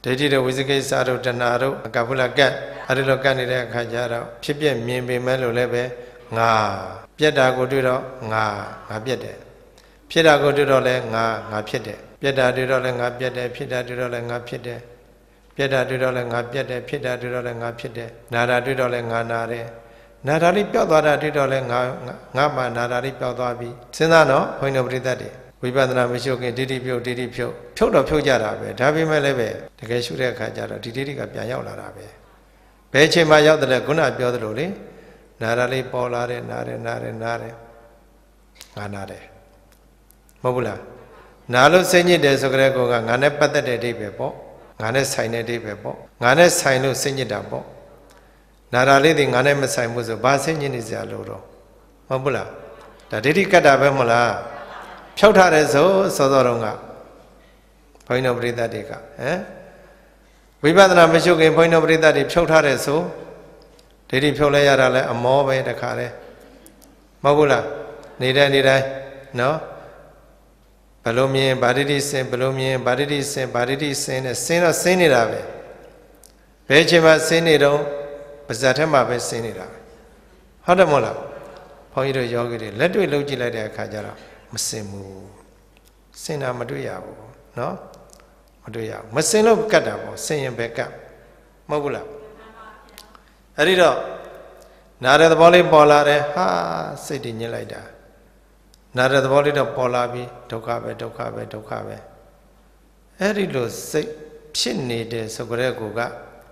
Speaker 1: ဒိဋ္ဌိတို့ဝိသိကိစ္စတို့တဏှာတို့ကပုလကတ်အဲ့ဒီလိုကတ်နေတဲ့အခါကျတော့ဖြစ်ပြမြင်ပေမဲ့လို့လည်းပဲငါပြက်တာကိုတွေ့တော့ငါငါပြက်တယ်ဖြစ်တာကိုတွေ့တော့လည်းငါငါဖြစ်တယ်ပြက်တာတွေ့တော့လည်းငါပြက်တယ်ဖြစ်တာတွေ့တော့လည်းငါဖြစ်တယ်ပြက်တာတွေ့တော့လည်းငါပြက်တယ်ဖြစ်တာတွေ့တော့လည်းငါဖြစ်တယ်နာတာတွေ့တော့လည်းငါနာတယ်နာတာလေးပျောက်သွားတာတွေ့တော့လည်းငါငါမှနာတာလေးပျောက်သွားပြီစဉ်းစားတော့ဘုန်းကြီးတို့ပြိတ္တတွေဝိပဿနာမရှိခင်ဒိဋ္ဌိဖြုတ်ဒိဋ္ဌိဖြုတ်ဖြုတ်တော့ဖြုတ်ကြတာပဲဒါပေမဲ့လည်းပဲတကယ်ရှုတဲ့အခါကျတော့ဒီဒိဋ္ဌိကပြန်ရောက်လာတာပဲဘယ်အချိန်မှရောက်တယ်ခုနပြောသလိုလေနာတာလေးပေါ်လာတယ်နာတယ်နာတယ်နာတယ်ငါနာတယ်မဟုတ်ဘူးလားနာလို့စိတ်ညစ်တယ်ဆိုကြတဲ့ကောကငါနဲ့ပတ်သက်တဲ့အဓိပ္ပာယ်ပေါ့ငါနဲ့ဆိုင်တဲ့အဓိပ္ပာယ်ပေါ့ငါနဲ့ဆိုင်လို့စိတ်ညစ်တာပေါ့နာတာလေးတွေငါနဲ့မဆိုင်ဘူးဆိုဘာစိတ်ညစ်နေစရာလို့တော့မဟုတ်ဘူးလားဒါဒိဋ္ဌိကတ်တာပဲမဟုတ်လားဖြောက်ထားတယ်ဆိုစောစောတုန်းကဘုန်းကြီးတို့ပရိသတ်တွေကဟမ်ဝိပဿနာမရှိခင်ဘုန်းကြီးတို့ပရိသတ်တွေဖြုတ်ထားတယ်ဆိုဒိဋ္ဌိဖြုတ်လိုက်ရတာလဲအမောပဲတခါလဲမဟုတ်ဘူးလားနေတဲ့နေတိုင်းနော်ဘလို့မြင်ဗာဒိဋ္ဌိစင်ဘလို့မြင်ဗာဒိဋ္ဌိစင်ဗာဒိဋ္ဌိစင်နဲ့စင်တော့စင်နေတာပဲဘယ်ချိန်မှစင်နေတော့ပါဇက်ထဲမှာပဲစင်နေတာဟုတ်တယ်မဟုတ်လားဘုန်းကြီးတို့ယောဂီတွေလက်တွေ့လှုပ်ကြည့်လိုက်တဲ့အခါကျတော့မစင်ဘူးစင်တာမတွေ့ရဘူးနော်မတွေ့ရဘူးမစင်လို့ကတ်တာပေါ့စင်ရင်ပဲကတ်မဟုတ်ဘူးလားအဲ့ဒီတော့နာတဲ့သဘောလေးပေါ်လာတယ်ဟာစိတ်တည်ညစ်လိုက်တာနာတဲ့သဘောလေးတော့ပေါ်လာပြီဒုက္ခပဲဒုက္ခပဲဒုက္ခပဲအဲ့ဒီလိုစိတ်ဖြစ်နေတဲ့ဆိုကြတဲ့ကိုက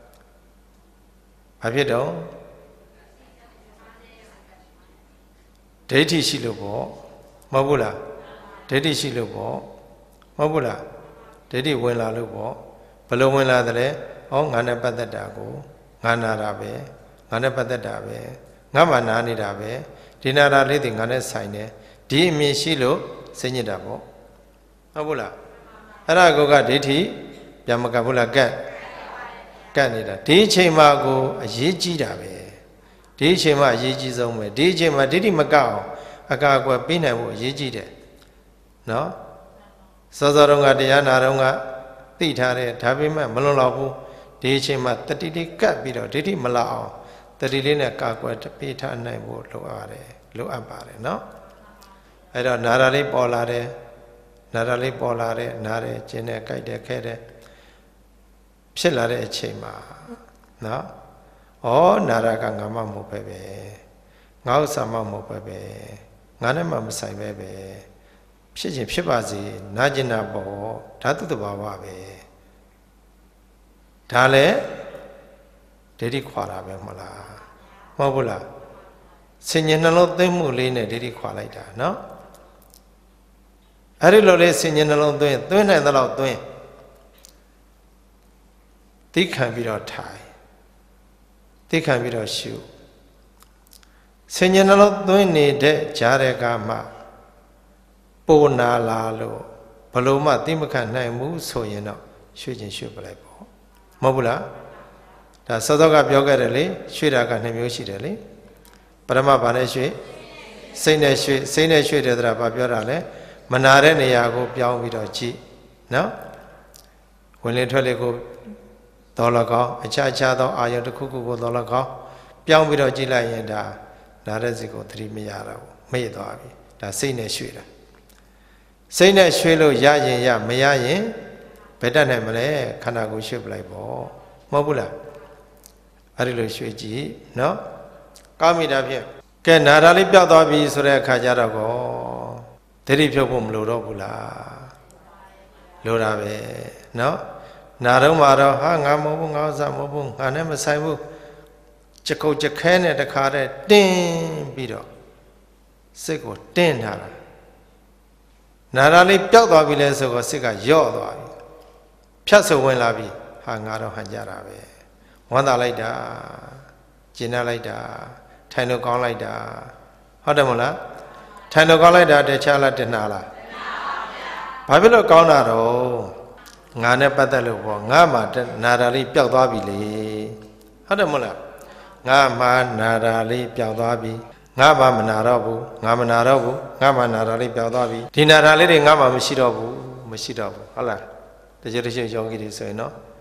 Speaker 1: ဘာဖြစ်တော့ဒိဋ္ဌိရှိလို့ပေါ့မဟုတ်ဘူးလားဒိဋ္ဌိရှိလို့ပေါ့မဟုတ်ဘူးလားဒိဋ္ဌိဝင်လာလို့ပေါ့ဘယ်လိုဝင်လာသလဲဟောငါနဲ့ပတ်သက်တာကိုငါနာတာပဲငါနဲ့ပတ်သက်တာပဲငါမှနာနေတာပဲဒီနာတာလေးတွေငါနဲ့ဆိုင်တယ်ဒီအမြင်ရှိလို့စိတ်ညစ်တာပေါ့ဟုတ်ဘူးလားအဲ့ဒါကောကဒိဋ္ဌိပြန်မကဘူးလားကတ်ကတ်နေတာဒီအချိန်မှာကိုအရေးကြီးတာပဲဒီအချိန်မှာအရေးကြီးဆုံးပဲဒီအချိန်မှာဒိဋ္ဌိမကအောင်အကာအကွယ်ပေးနိုင်ဖို့အရေးကြီးတယ်နော်စောစောတုန်းကတရားနာတုန်းကသိထားတယ်ဒါပေမဲ့မလွန်လောက်ဘူးဒီအချိန်မှာတတိလေးကတ်ပြီးတော့ဒိဋ္ဌိမလာအောင်တတိလေးနဲ့ကာကွယ်ပေးထားနိုင်ဖို့လိုအပ်တယ်လိုအပ်ပါတယ်နော်အဲ့တော့နာရာလေးပေါ်လာတယ်နာရာလေးပေါ်လာတယ်နားတယ်ကျင်းတယ်ကြိုက်တယ်ခဲတယ်ဖြစ်လာတဲ့အချိန်မှာနော်ဩနာရာကငါမှမဟုတ်ပဲပဲငါဥစ္စာမှမဟုတ်ပဲပဲငါနဲ့မှမဆိုင်ပဲပဲဖြစ်ခြင်းဖြစ်ပါစေနာကျင်တာပေါ့ဓာတုတဘာဝပဲဒါလည်းဒိဋ္ဌိခွာတာပဲမဟုတ်လားမဟုတ်ဘူးလားဆင်ញင်နှလုံးသွင်းမှုလေးနဲ့ဒိဋ္ဌိခွာလိုက်တာနော်အဲ့ဒီလိုလေးဆင်ញင်နှလုံးသွင်းသွင်းနိုင်သလောက်သွင်းသိခံပြီးတော့ထိုင်သိခံပြီးတော့ရှုဆင်ញင်နှလုံးသွင်းနေတဲ့ကြားတဲ့ကမှပိုနာလာလို့ဘလို့မှသိမခံနိုင်ဘူးဆိုရင်တော့ရွှေ့ခြင်းရွှေ့ပလိုက်ပေါ့မဟုတ်ဘူးလားဒါစောစောကပြောခဲ့တယ်လေရွှေ့တာကနှစ်မျိုးရှိတယ်လေပရမဘာနဲ့ရွှေ့စိတ်နဲ့ရွှေ့စိတ်နဲ့ရွှေ့တယ်ဆိုတာဘာပြောတာလဲမနာတဲ့နေရာကိုပြောင်းပြီးတော့ကြည့်နော်ဝင်လေထွက်လေကိုတော်လကောင်းအခြားခြားသောအာယုတစ်ခုခုကိုတော်လကောင်းပြောင်းပြီးတော့ကြည့်လိုက်ရင်ဒါနာတဲ့စိတ်ကိုသတိမရတော့ဘူးမေ့သွားပြီဒါစိတ်နဲ့ရွှေ့တာစိတ်နဲ့ရွှေ့လို့ရရင်ရမရရင်ဘယ်တတ်နိုင်မလဲခန္ဓာကိုယ်ရွှေ့ပလိုက်ပေါ့မဟုတ်ဘူးလားအဲ့ဒီလိုရွှေ့ကြည့်နော်ကောင်းပြီဒါဖြင့်ကဲနာတာလေးပြောက်သွားပြီဆိုတဲ့အခါကျတော့ကောဒိဋ္ဌိဖြုတ်ဖို့မလိုတော့ဘူးလားလိုတာပဲနော်နာတော့မှာတော့ဟာငါမဟုတ်ဘူးငါဥစ္စာမဟုတ်ဘူးငါနဲ့မဆိုင်ဘူးချက်ကုတ်ချက်ခဲနဲ့တခါတည်းတင်းပြီးတော့စိတ်ကိုတင်းထားတာနာတာလေးပျောက်သွားပြီလဲဆိုတော့စိတ်ကယော့သွားပြီဖြတ်ဆိုဝင်လာပြီဟာငါတော့ဟန်ကြတာပဲဝမ်းသာလိုက်တာကျဉ်းနှံ့လိုက်တာထိုင်လို့ကောင်းလိုက်တာဟုတ်တယ်မဟုတ်လားထိုင်လို့ကောင်းလိုက်တာတခြားလားတင်နာလားဘာဖြစ်လို့ကောင်းတာတော့ငါနဲ့ပတ်သက်လို့ပေါ့ငါမှနာတာလေးပျောက်သွားပြီလေဟုတ်တယ်မဟုတ်လားငါမှနာတာလေးပျောက်သွားပြီငါမှမနာတော့ဘူးငါမနာတော့ဘူးငါမှနာတာလေးပျောက်သွားပြီဒီနာတာလေးတွေငါမှမရှိတော့ဘူးမရှိတော့ဘူးဟုတ်လားတချို့တချို့ယောဂီတွေဆိုရင်နော်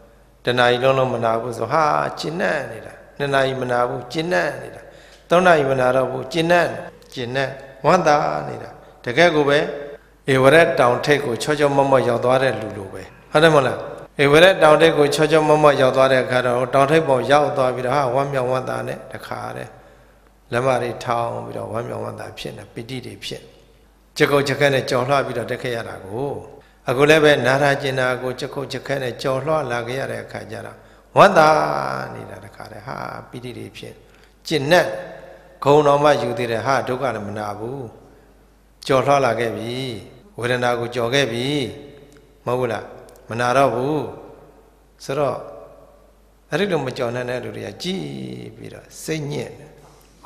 Speaker 1: တဏှာကြီးလုံးလုံးမနာဘူးဆိုဟာကျဉ်နဲ့နေတာနှစ်နာရီမနာဘူးကျဉ်နဲ့နေတာသုံးနာရီမနာတော့ဘူးကျဉ်နဲ့ကျဉ်နဲ့ဝမ်းသာနေတာတကယ်ကိုပဲဧဝရက်တောင်ထိပ်ကိုချောချောမော့မော့ရောက်သွားတဲ့လူလိုပဲဟုတ်တယ်မဟုတ်လားဧဝရက်တောင်ထိပ်ကိုချောချောမော့မော့ရောက်သွားတဲ့အခါတော့တောင်ထိပ်ပေါ်ရောက်သွားပြီးတော့ဟာဝမ်းမြောက်ဝမ်းသာနဲ့တခါတဲ့လက်မတွေထောင်းပြီးတော့ဝမ်းမြောက်ဝမ်းသာဖြစ်နေပီတိတွေဖြစ်ချက်ကုတ်ချက်ခဲနဲ့ကြော်လှပြီးတော့တက်ခဲ့ရတာကိုအခုလည်းပဲနာရာကျင်နာကိုချက်ကုတ်ချက်ခဲနဲ့ကြော်လှလာခဲ့ရတဲ့အခါကျတော့ဝမ်းသာနေတာတခါတဲ့ဟာပီတိတွေဖြစ်ကျင့်နဲ့ဂုံတော်မှယူသေးတယ်ဟာဒုက္ခလည်းမနာဘူးကြော်လှလာခဲ့ပြီဝေဒနာကိုကြော်ခဲ့ပြီမဟုတ်ဘူးလားမနာတော့ဘူးဆိုတော့အဲ့ဒီလိုမကြော်နိုင်တဲ့လူတွေကကြည်ပြီးတော့စိတ်ညစ်ဩ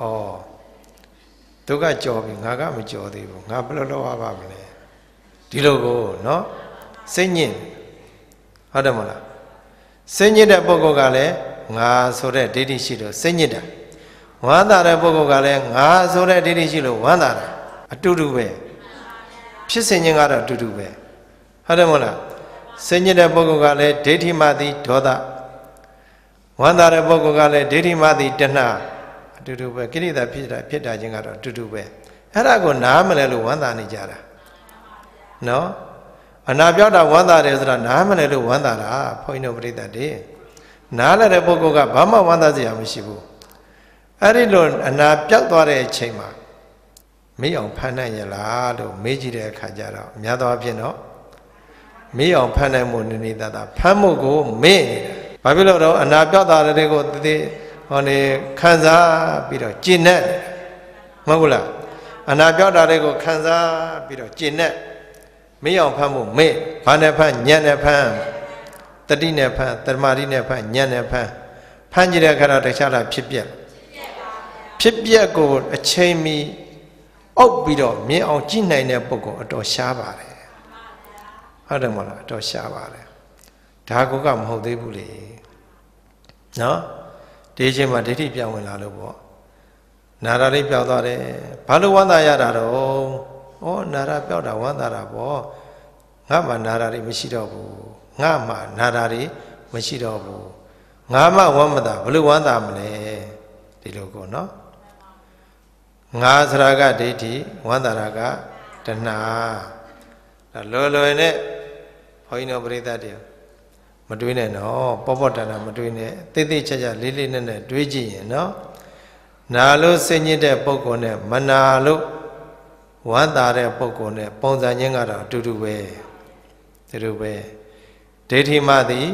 Speaker 1: ဒုက္ခကြော်ပြီငါကမကြော်သေးဘူးငါဘယ်လိုလုပ်ရပါမလဲဒီလိုကိုနော်စိတ်ညစ်ဟုတ်တယ်မဟုတ်လားစိတ်ညစ်တဲ့ပုဂ္ဂိုလ်ကလည်းငါဆိုတဲ့ဒိဋ္ဌိရှိလို့စိတ်ညစ်တာဝမ်းသာတဲ့ပုဂ္ဂိုလ်ကလည်းငါဆိုတဲ့ဒိဋ္ဌိရှိလို့ဝမ်းသာတာအတူတူပဲဖြစ်စဉ်ချင်းကတော့အတူတူပဲဟုတ်တယ်မဟုတ်လားစိတ်ညစ်တဲ့ပုဂ္ဂိုလ်ကလည်းဒိဋ္ဌိမှသည်ဒေါသဝမ်းသာတဲ့ပုဂ္ဂိုလ်ကလည်းဒိဋ္ဌိမှသည်တဏှာအတူတူပဲကိရိတာဖြစ်တာဖြစ်တာချင်းကတော့အတူတူပဲအဲ့ဒါကိုနားမလဲလို့ဝမ်းသာနေကြတာနော်အနာပြောက်တာဝမ်းသာတယ်ဆိုတာနားမလဲလို့ဝမ်းသာတာဘုန်းကြီးတို့ပြိတ္တတွေနားလဲတဲ့ပုဂ္ဂိုလ်ကဘာမှဝမ်းသာစရာမရှိဘူးအဲ့ဒီလိုအနာပြောက်သွားတဲ့အချိန်မှာမေးအောင်ဖန်နိုင်ရလားလို့မေးကြည့်တဲ့အခါကျတော့အများသောအားဖြင့်တော့မေးအောင်ဖန်နိုင်မှုနေနေသာသာဖမ်းမှုကိုမေ့နေတာဘာဖြစ်လို့တော့အနာပြောက်သွားတဲ့တွေကိုတည်ဟောနေခံစားပြီးတော့ကျင့်နဲ့မဟုတ်ဘူးလားအနာပြောက်တာတွေကိုခံစားပြီးတော့ကျင့်နဲ့မေးအောင်ဖမ်းမှုမေ့ဘာနဲ့ဖမ်းညံ့နဲ့ဖမ်းတတိနဲ့ဖမ်းတမာတိနဲ့ဖမ်းညံ့နဲ့ဖမ်းဖမ်းကြည့်တဲ့အခါတော့တခြားလားဖြစ်ပြက်ဖြစ်ပြက်ကိုအချိန်မီအောက်ပြီးတော့မြင်အောင်ကြည့်နိုင်တဲ့ပုဂ္ဂိုလ်အတော်ရှားပါတယ်ဟုတ်တယ်မဟုတ်လားအတော်ရှားပါတယ်ဒါကကမဟုတ်သေးဘူးလေနော်ဒီအချိန်မှာဒိဋ္ဌိပြောင်းဝင်လာလို့ပေါ့နာရာလေးပြောင်းသွားတယ်ဘာလို့ဝမ်းသာရတာတော့ဩနာရာပြောက်တာဝမ်းသာတာပေါ့ငါမှနာရာလေးမရှိတော့ဘူးငါမှနာရာလေးမရှိတော့ဘူးငါမှဝမ်းမသာဘလို့ဝမ်းသာမလဲဒီလိုကိုနော်ငါစရာကဒိဋ္ဌိဝန္တာရာကတဏှာလွယ်လွယ်နဲ့ဘုန်းကြီးတို့ပရိသတ်တွေမတွေးနဲ့နော်ပေါ့ပေါ့တန်တာမတွေးနဲ့တိတ်တိတ်ချာချာလေးလေးနက်နက်တွေးကြည့်ရင်နော်နာလို့စိတ်ညစ်တဲ့ပုဂ္ဂိုလ်နဲ့မနာလို့ဝန္တာတဲ့ပုဂ္ဂိုလ်နဲ့ပုံစံချင်းကတော့အတူတူပဲတူတူပဲဒိဋ္ဌိမှသည်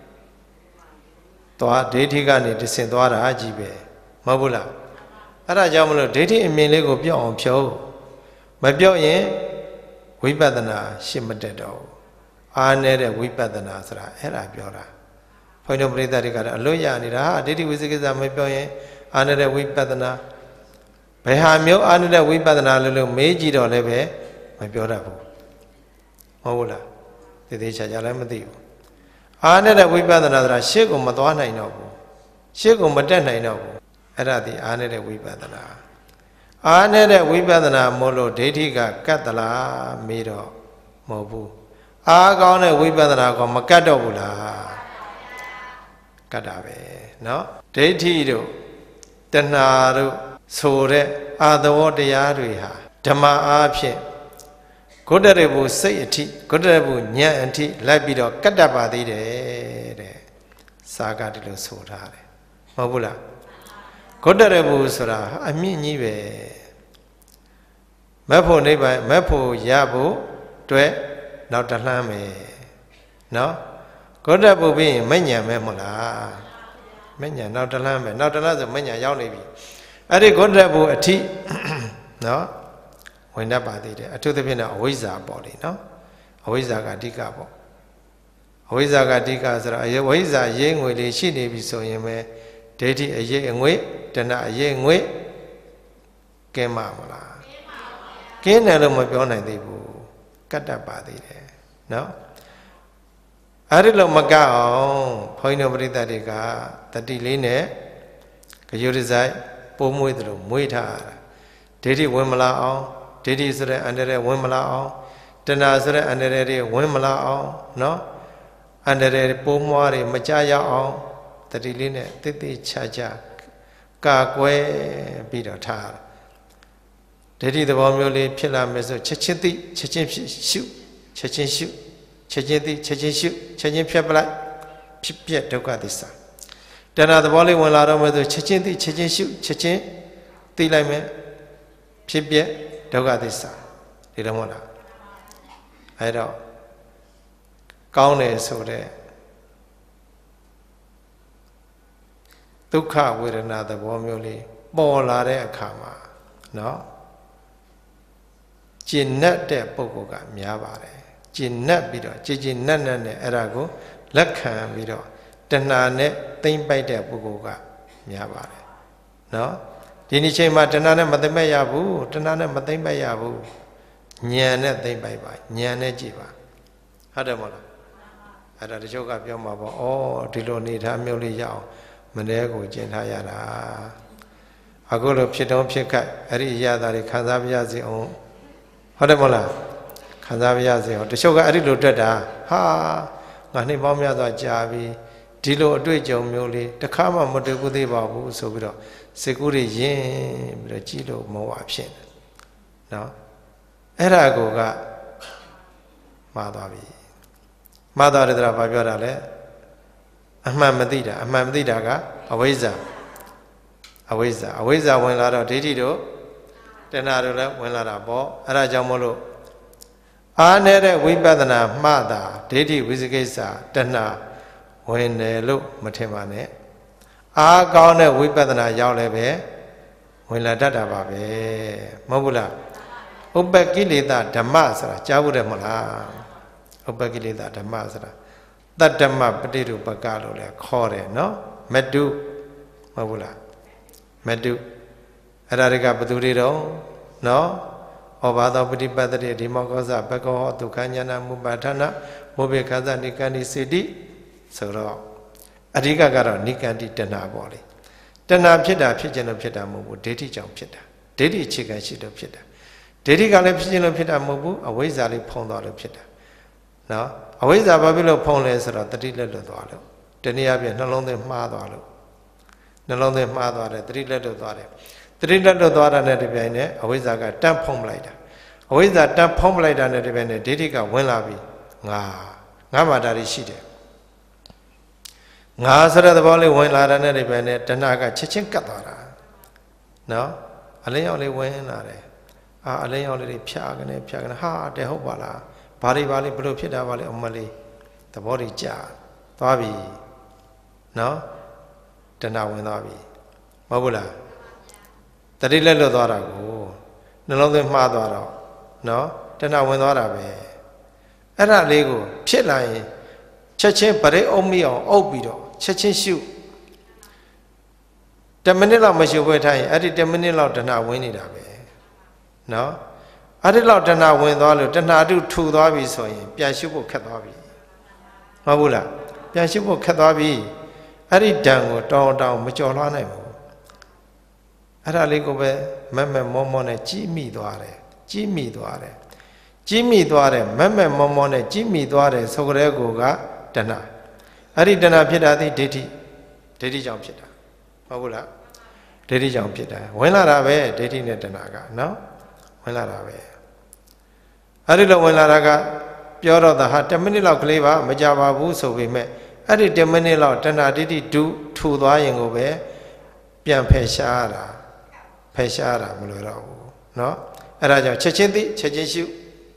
Speaker 1: သွားဒိဋ္ဌိကနေတဆင့်သွားတာကြီးပဲမဟုတ်ဘူးလားအဲ့ဒါကြောင့်မလို့ဒိဋ္ဌိအမြင်လေးကိုပြောက်အောင်ဖြုံးမပြောက်ရင်ဝိပဿနာရှင်းမတက်တော့အားနေတဲ့ဝိပဿနာဆိုတာအဲ့ဒါပြောတာဘုန်းကြီးတို့ပရိသတ်တွေကတော့အလွတ်ရနေတာဟာဒိဋ္ဌိဝိသေကိစ္စမပြောရင်အားနေတဲ့ဝိပဿနာဘယ်ဟာမျိုးအားနေတဲ့ဝိပဿနာလို့လို့မေးကြည့်တော့လည်းပဲမပြောတတ်ဘူးမဟုတ်လားသေသေးချာချာလည်းမသိဘူးအားနေတဲ့ဝိပဿနာဆိုတာရှေ့ကိုမသွားနိုင်တော့ဘူးရှေ့ကိုမတက်နိုင်တော့ဘူးအဲ့ဒါဒီအားနေတဲ့ဝိပဿနာအားနေတဲ့ဝိပဿနာမို့လို့ဒိဋ္ဌိကကတ်သလားမေးတော့မဟုတ်ဘူးအားကောင်းတဲ့ဝိပဿနာကမကတ်တော့ဘူးလားကတ်တာပဲเนาะဒိဋ္ဌိတို့တဏှာတို့ဆိုတဲ့အာသဝတရားတွေဟာဓမ္မအားဖြင့်ဂုတ္တရဘူစိတ်အထိဂုတ္တရဘူဉာဏ်အထိလိုက်ပြီးတော့ကတ်တတ်ပါသေးတယ်တဲ့စာကဒီလိုဆိုထားတယ်မဟုတ်ဘူးလားဂုတ္တရဘူဆိုတာအမြင့်ကြီးပဲမက်ဖို့နိဗ္ဗာန်မက်ဖို့ရဖို့တွေ့နောက်တလှမ်းမယ်နော်ဂုတ္တဘူပြီးရင်မဉ္ဇဉ်ပဲမဟုတ်လားမဉ္ဇဉ်နောက်တလှမ်းပဲနောက်တလှမ်းဆိုမဉ္ဇဉ်ရောက်နေပြီအဲ့ဒီဂုတ္တဘူအထိနော်ဝင်တတ်ပါသေးတယ်အထူးသဖြင့်တော့အဝိဇ္ဇာပေါ့လေနော်အဝိဇ္ဇာကအဓိကပေါ့အဝိဇ္ဇာကအဓိကဆိုတော့အဝိဇ္ဇာရေးငွေလေးရှိနေပြီဆိုရင်ပဲဒိဋ္ဌိအရေးအငွေတဏှာအရေးငွေကဲမှာမလားကင်းတယ်လို့မပြောနိုင်သေးဘူးကတ်တတ်ပါသေးတယ်နော်အဲ့ဒီလိုမကအောင်ဘုန်းကြီးတို့ပရိသတ်တွေကတတိလေးနဲ့ကြွရဆိုင်ပိုးမွေးတယ်လို့မွေးထားတာဒိဋ္ဌိဝင်မလာအောင်ဒိဋ္ဌိဆိုတဲ့အန္တရာယ်ဝင်မလာအောင်တဏှာဆိုတဲ့အန္တရာယ်တွေဝင်မလာအောင်နော်အန္တရာယ်ပိုးမွားတွေမကြရအောင်တတိလေးနဲ့တိတိချာချာကာကွယ်ပြီးတော့ထားဒိဋ္ဌိသဘောမျိုးလေးဖြစ်လာမယ်ဆိုချက်ချင်းသိချက်ချင်းရှုချက်ချင်းရှုချက်ချင်းသိချက်ချင်းရှုချက်ချင်းဖြတ်ပလိုက်ဖြစ်ပြဒုက္ခသစ္စာတဏှာသဘောလေးဝင်လာတော့မယ်ဆိုချက်ချင်းသိချက်ချင်းရှုချက်ချင်းသိလိုက်မယ်ဖြစ်ပြဒုက္ခသစ္စာဒီလိုမဟုတ်လားအဲ့တော့ကောင်းတယ်ဆိုတဲ့ဒုက္ခဝေဒနာသဘောမျိုးလေးပေါ်လာတဲ့အခါမှာနော်ကျင့်납တဲ့ပုဂ္ဂိုလ်ကများပါတယ်ကျင့်납ပြီးတော့ကြည်ကြည်နက်နက်နဲ့အဲ့ဒါကိုလက်ခံပြီးတော့တဏှာနဲ့သိမ့်ပိုက်တဲ့ပုဂ္ဂိုလ်ကများပါတယ်နော်ဒီနေ့ချိန်မှာတဏှာနဲ့မသိမ့်ပိုက်ရဘူးတဏှာနဲ့မသိမ့်ပိုက်ရဘူးဉာဏ်နဲ့သိမ့်ပိုက်ပါဉာဏ်နဲ့ကြည့်ပါဟုတ်တယ်မဟုတ်လားအဲ့ဒါတချို့ကပြောမှာပေါ့ဩဒီလိုနေထားမျိုးလေးရအောင်မနှဲကိုကျင့်ထားရတာအခုလိုဖြစ်တော့ဖြစ်ခိုက်အဲ့ဒီအရာတွေခံစားပြရစီအောင်ဟုတ်တယ်မဟုတ်လားခံစားပြရစီအောင်တချို့ကအဲ့ဒီလိုတွေ့တာဟာငါနှိမ်ပေါင်းများစွာကြာပြီဒီလိုအတွေ့အကြုံမျိုးလေးတစ်ခါမှမတွေ့ဘူးသေးပါဘူးဆိုပြီးတော့စိတ်ကူးတွေယဉ်ပြီးတော့ကြည့်လို့မဝဖြစ်နေနော်အဲ့ဒါကိုကမှားသွားပြီမှားသွားတယ်ဆိုတာဘာပြောတာလဲအမှန်မသိတာအမှန်မသိတာကအဝိဇ္ဇာအဝိဇ္ဇာအဝိဇ္ဇာဝင်လာတော့ဒိဋ္ဌိတို့တဏှာတို့လည်းဝင်လာတာပေါ့အဲ့ဒါကြောင့်မို့လို့အားနေတဲ့ဝိပဿနာမှတ်တာဒိဋ္ဌိဝိသိကိစ္စတဏှာဝင်တယ်လို့မထင်ပါနဲ့အားကောင်းတဲ့ဝိပဿနာရောက်လည်းပဲဝင်လာတတ်တာပါပဲမဟုတ်ဘူးလားဥပ္ပကိလေသာဓမ္မဆိုတာကြားဘူးတယ်မဟုတ်လားဥပ္ပကိလေသာဓမ္မဆိုတာတတ္တမပฏิရူပကလို့လည်းခေါ်တယ်နော်မတုမဟုတ်ဘူးလားမတုအဲ့ဒါတွေကဘသူတွေတော့နော်ဩဘာသောပฏิပတ်တရေဒီမောကောဇဘကောဟောဒုက္ခဉာဏမုပါဌာနမောဘေခသနိကန္တိစေတိဆိုတော့အဓိကကတော့နိကန္တိတဏှာပေါ့လေတဏှာဖြစ်တာဖြစ်ခြင်းလို့ဖြစ်တာမဟုတ်ဘူးဒိဋ္ဌိကြောင့်ဖြစ်တာဒိဋ္ဌိအခြေခံရှိလို့ဖြစ်တာဒိဋ္ဌိကလည်းဖြစ်ခြင်းလို့ဖြစ်တာမဟုတ်ဘူးအဝိဇ္ဇာလေးဖုံသွားလို့ဖြစ်တာနော်အဝိဇ္ဇာဘာဖြစ်လို့ဖုံလဲဆိုတော့တတိလက်လွတ်သွားလို့တနည်းအားဖြင့်နှလုံးသွင်းမှားသွားလို့နှလုံးသွင်းမှားသွားတယ်တတိလက်လွတ်သွားတယ်တတိလက်လွတ်သွားတာနဲ့တပြိုင်နက်အဝိဇ္ဇာကတန့်ဖုံးလိုက်တာအဝိဇ္ဇာတန့်ဖုံးလိုက်တာနဲ့တပြိုင်နက်ဒိဋ္ဌိကဝင်လာပြီငါငါမှဒါတွေရှိတယ်ငါဆိုတဲ့သဘောလေးဝင်လာတာနဲ့တပြိုင်နက်တဏှာကချက်ချင်းကတ်သွားတာနော်အလင်းရောက်လေးဝင်လာတယ်အာအလင်းရောက်လေးဖြာကနေဖြာကနေဟာတဲ့ဟုတ်ပါလားဘာတွေဘာလေးဘလို့ဖြစ်တာပါလဲအမလေးသဘောတွေကြာသွားပြီနော်တဏှာဝင်သွားပြီမဟုတ်ဘူးလားတတိလက်လွတ်သွားတာကိုနှလုံးသွင်းမှားသွားတော့နော်တဏှာဝင်သွားတာပဲအဲ့ဒါလေးကိုဖြစ်လာရင်ချက်ချင်းဗရိတ်အုပ်မိအောင်အုပ်ပြီးတော့ချက်ချင်းရှုတမိနစ်လောက်မရှုဘဲထားရင်အဲ့ဒီတမိနစ်လောက်တဏှာဝင်နေတာပဲနော်အဲ့ဒီလောက်တဏှာဝင်သွားလို့တဏှာတုထူသွားပြီဆိုရင်ပြန်ရှုဖို့ခက်သွားပြီမဟုတ်ဘူးလားပြန်ရှုဖို့ခက်သွားပြီအဲ့ဒီဓာတ်ကိုတောင်းတောင်းမကြော်လွှားနိုင်ဘူးအဲ့ဒါလေးကိုပဲမက်မက်မောမောနဲ့ကြီးမိသွားတယ်ကြီးမိသွားတယ်ကြီးမိသွားတယ်မက်မက်မောမောနဲ့ကြီးမိသွားတယ်ဆိုကြတဲ့ကိုကတဏှာအဲ့ဒီတဏှာဖြစ်တာဒီဒိဋ္ဌိဒိဋ္ဌိကြောင့်ဖြစ်တာမဟုတ်ဘူးလားဒိဋ္ဌိကြောင့်ဖြစ်တာဝင်လာတာပဲဒိဋ္ဌိနဲ့တဏှာကနော်ဝင်လာတာပဲအဲ့ဒီလိုဝင်လာတာကပြောတော့တာဟာ10မိနစ်လောက်ကလေးပါမကြပါဘူးဆိုပေမဲ့အဲ့ဒီ10မိနစ်လောက်တဏှာဒိဋ္ဌိဒုထူသွားရင်ကိုပဲပြန်ဖယ်ရှားတာဖယ်ရှားတာမလွယ်တော့ဘူးเนาะအဲ့ဒါကြောင့်ချက်ချင်းသိချက်ချင်းရှု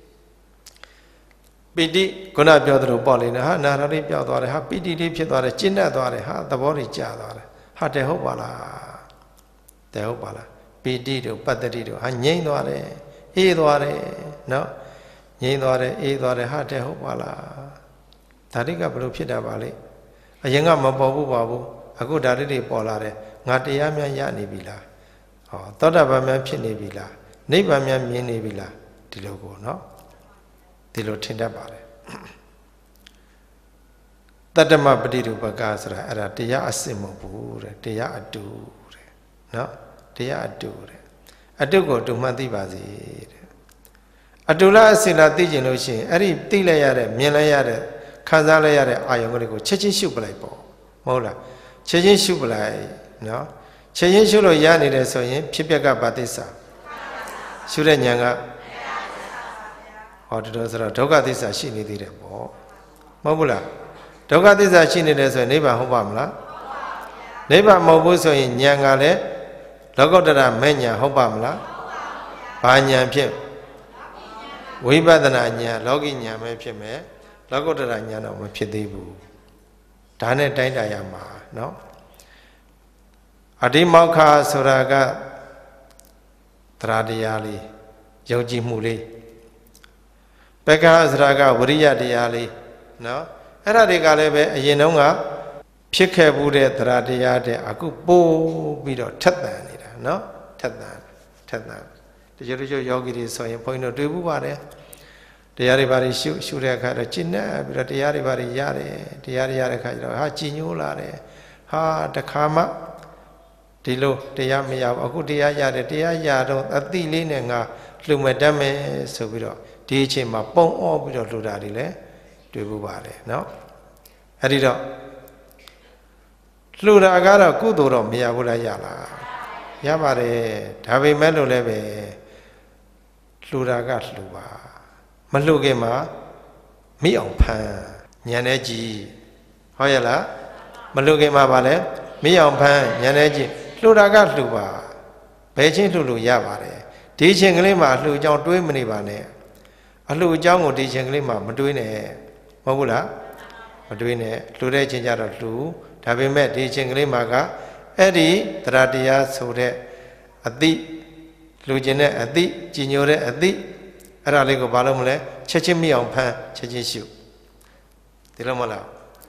Speaker 1: ပိဋိခုနပြောသလိုပေါ့လေနော်ဟာနာရလေးပြောက်သွားတယ်ဟာပိဋိလေးဖြစ်သွားတယ်ကျဉ်တ်သွားတယ်ဟာသဘောတွေကျသွားတယ်ဟာတဲ့ဟုတ်ပါလားတဲ့ဟုတ်ပါလားပိဋိတို့ပတ္တိတို့ဟာငြိမ့်သွားတယ်အေးသွားတယ်เนาะငြိမ့်သွားတယ်အေးသွားတယ်ဟာတဲ့ဟုတ်ပါလားဒါတွေကဘလို့ဖြစ်တာပါလေအရင်ကမပေါ်ဘူးပါဘူးအခုဒါတွေပေါ်လာတယ်ငါတရားများရနေပြီလားဟောသောတာပန်များဖြစ်နေပြီလားနိဗ္ဗာန်များမြင်နေပြီလားဒီလိုကိုเนาะဒီလိုထင်တတ်ပါတယ်တတ္တမပฏิရူပကဆိုတာအဲ့ဒါတရားအစစ်မဟုတ်ဘူးတဲ့တရားအတူတဲ့နော်တရားအတူတဲ့အတုကိုတူမှန်သိပါစေတဲ့အတူလားအစစ်လားသိကျင်လို့ရှိရင်အဲ့ဒီသိလိုက်ရတဲ့မြင်လိုက်ရတဲ့ခံစားလိုက်ရတဲ့အာယုံကလေးကိုချက်ချင်းရှုပ်ပလိုက်ပေါ့မဟုတ်လားချက်ချင်းရှုပ်ပလိုက်နော်ချက်ချင်းရှုပ်လို့ရနေတယ်ဆိုရင်ဖြစ်ပျက်ကဘာသစ္စာရှုတဲ့ဉာဏ်ကဟောတော်ဆိုတော့ဒုက္ခသစ္စာရှိနေသေးတယ်ပေါ့မဟုတ်ဘူးလားဒုက္ခသစ္စာရှိနေတယ်ဆိုရင်နိဗ္ဗာန်ဟုတ်ပါမလားနိဗ္ဗာန်မဟုတ်ဘူးဆိုရင်ဉာဏ်ကလည်းလောကုတ္တရမဲ့ဉာဏ်ဟုတ်ပါမလားဘာဉာဏ်ဖြစ်ဝိပဿနာဉာဏ်လောကီဉာဏ်ပဲဖြစ်မယ်လောကုတ္တရဉာဏ်တော့မဖြစ်သေးဘူးဒါနဲ့တိုင်းတာရမှာနော်အတိမောက္ခဆိုတာကတရားတရားလေးယုံကြည်မှုလေးပက္ခဆိုတာကဝရိယတရားလေးနော်အဲ့ဒါတွေကလည်းပဲအရင်တုန်းကဖြစ်ခဲ့မှုတဲ့တရားတရားတဲ့အခုပို့ပြီးတော့ထက်သန်နေတာနော်ထက်သန်ထက်သန်တချို့တချို့ယောဂီတွေဆိုရင်ဘုန်းကြီးတို့တွေ့ဘူးပါတယ်တရားတွေဘာတွေရှုရှုတဲ့အခါတော့ကျင့်နေပြီးတော့တရားတွေဘာတွေရတယ်တရားတွေရတဲ့အခါကျတော့ဟာကြည်ညိုလာတယ်ဟာတခါမှဒီလိုတရားမရဘူးအခုတရားရတယ်တရားရတော့အတိလေးနဲ့ငါလှုပ်မတတ်မယ်ဆိုပြီးတော့ဒီအချိန်မှာပုံအောပြီးတော့လှူတာတွေလည်းတွေ့ဘူးပါတယ်နော်အဲ့ဒီတော့လှူတာကတော့ကုသိုလ်တော့မရဘူးလားရလားရပါတယ်ဒါပေမဲ့လို့လည်းပဲလှူတာကလှူပါမလှူခင်မှာမိအောင်ဖမ်းညံနေကြည့်ဟုတ်ရဲ့လားမလှူခင်မှာဗာလဲမိအောင်ဖမ်းညံနေကြည့်လှူတာကလှူပါဘယ်ချင်းလှူလို့ရပါတယ်ဒီချင်းကလေးမှာလှူကြောင်တွေးမနေပါနဲ့အလှူအကြောင်းကိုဒီချင်းကလေးမှာမတွေးနဲ့မဟုတ်ဘူးလားမတွေးနဲ့လှူတဲ့ချင်းကြတော့လှူဒါပေမဲ့ဒီချင်းကလေးမှာကအဲ့ဒီတရားတရားဆိုတဲ့အသိလှူခြင်းတဲ့အသိကြည်ညိုတဲ့အသိအဲ့ဒါလေးကိုဘာလို့မလဲချက်ချင်းမိအောင်ဖမ်းချက်ချင်းရှုဒီလိုမလား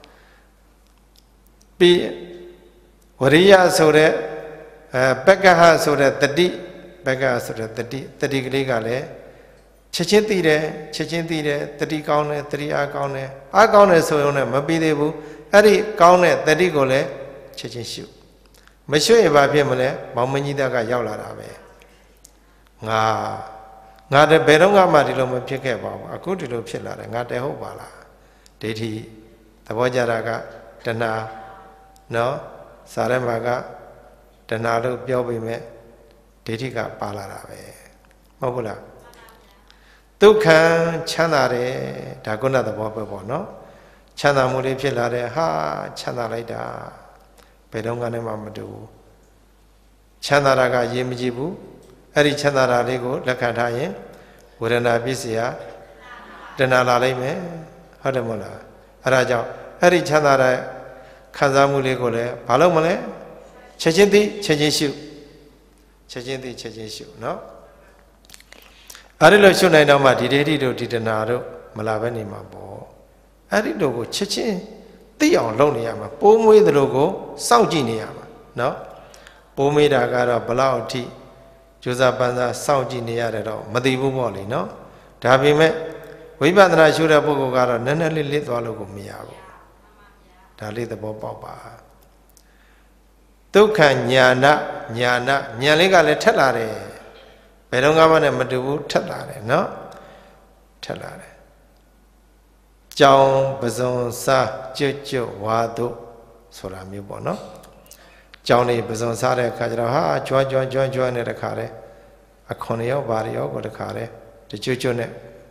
Speaker 1: ပြီးဝရိယဆိုတဲ့အဲပက္ခဟဆိုတဲ့တတိပက္ခဟဆိုတဲ့တတိတတိကလေးကလည်းချက်ချင်းသိတယ်ချက်ချင်းသိတယ်တတိကောင်းတယ်တတိအားကောင်းတယ်အားကောင်းတယ်ဆိုရုံနဲ့မပြီးသေးဘူးအဲ့ဒီကောင်းတဲ့တတိကိုလည်းချက်ချင်းရှုမရှုရင်ဘာဖြစ်မလဲမောင်မကြီးသားကရောက်လာတာပဲငါငါတဘယ်တော့မှဒီလိုမဖြစ်ခဲ့ပါဘူးအခုဒီလိုဖြစ်လာတယ်ငါတည်းဟုတ်ပါလားဒိဋ္ဌိသဘောကြတာကတဏှာနော်စာရမကတဏှာလို့ပြောပေမဲ့ဒိဋ္ဌိကပါလာတာပဲမဟုတ်ဘူးလားဒုက္ခချမ်းသာတယ်ဒါကုဏသဘောပဲပေါ့နော်ချမ်းသာမှုလေးဖြစ်လာတယ်ဟာချမ်းသာလိုက်တာဘယ်တော့မှလည်းမတူဘူးချမ်းသာတာကရေးမကြည့်ဘူးအဲ့ဒီချမ်းသာတာလေးကိုလက်ခံထားရင်ဝေဒနာပစ္စယတဏှာလာလိမ့်မယ်ဟုတ်တယ်မဟုတ်လားအဲ့ဒါကြောင့်အဲ့ဒီချမ်းသာတဲ့ခံစားမှုလေးကိုလည်းဘာလို့မလဲချက်ချင်းသိချက်ချင်းရှုချက်ချင်းသိချက်ချင်းရှုနော်အဲ့ဒီလိုရှုနိုင်တော့မှဒီဒိဋ္ဌိတို့ဒီတဏှာတို့မလာဘဲနေမှာပေါ့အဲ့ဒီလိုကိုချက်ချင်းသိအောင်လုပ်နေရမှာပိုးမွေးသလိုကိုစောင့်ကြည့်နေရမှာနော်ပိုးမွေးတာကတော့ဘလောက်အထိကျိုးစားပန်းစားစောင့်ကြည့်နေရတယ်တော့မသိဘူးပေါ့လေနော်ဒါပေမဲ့ဝိပဿနာရှုတဲ့ပုဂ္ဂိုလ်ကတော့နည်းနည်းလေးလစ်သွားလို့ကိုမရဘူးဒါလေးသဘောပေါက်ပါဒုက္ခညာဏညာဏညာလေးကလည်းထက်လာတယ်ဘယ်တော့မှနဲ့မတူဘူးထက်လာတယ်နော်ထက်လာတယ်ကြောင်ပဇွန်စားကျွတ်ကျွတ်ဝါတို့ဆိုတာမျိုးပေါ့နော်ကြောင်နေပဇွန်စားတဲ့အခါကျတော့ဟာကြွားကြွားကြွားကြွားနဲ့တခါတည်းအခွန်ရောဘာရောကိုတခါတည်းတကျွတ်ကျွတ်နဲ့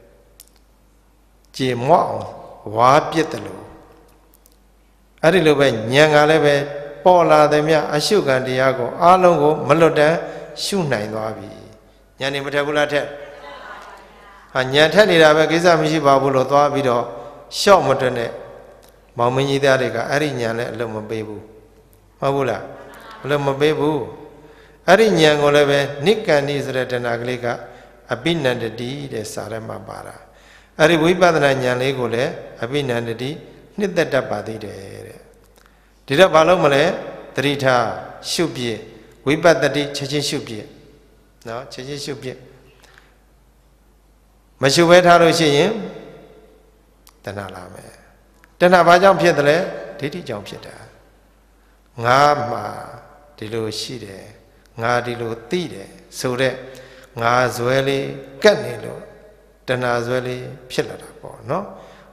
Speaker 1: ကြေမွအောင်ဝါပြစ်တယ်လို့အဲ့ဒီလိုပဲဉာဏ်ကလည်းပဲပေါ်လာသည်မြအရှုခံတရားကိုအားလုံးကိုမလွတ်တမ်းရှုနိုင်သွားပြီဉာဏ်နေမထက်ဘူးလားထက်ဟာဉာဏ်ထက်နေတာပဲကိစ္စမရှိပါဘူးလို့သွားပြီးတော့ရှော့မတွနဲ့မောင်မင်းကြီးသားတွေကအဲ့ဒီဉာဏ်နဲ့အလုံးမပေးဘူးမဟုတ်ဘူးလားအလုံးမပေးဘူးအဲ့ဒီဉာဏ်ကိုလည်းပဲနိကန္တိဆိုတဲ့တဏှာကလေးကအပိနန္တတိတဲ့စာထဲမှာပါတာအဲ့ဒီဝိပဿနာဉာဏ်လေးကိုလည်းအပိနန္တတိနှစ်သက်တတ်ပါသေးတယ်တဲ့ဒီတော့ဘာလို့မလဲသတိထားရှုပြဝိပဿတိချက်ချင်းရှုပြနော်ချက်ချင်းရှုပြမရှုဘဲထားလို့ရှိရင်တဏှာလာမယ်တဏှာဘာကြောင့်ဖြစ်တယ်လဲဒိဋ္ဌိကြောင့်ဖြစ်တာငါမှာဒီလိုရှိတယ်ငါဒီလိုသိတယ်ဆိုတဲ့ငါဇွဲလေးကတ်နေလို့တဏှာဇွဲလေးဖြစ်လာတာပေါ့နော်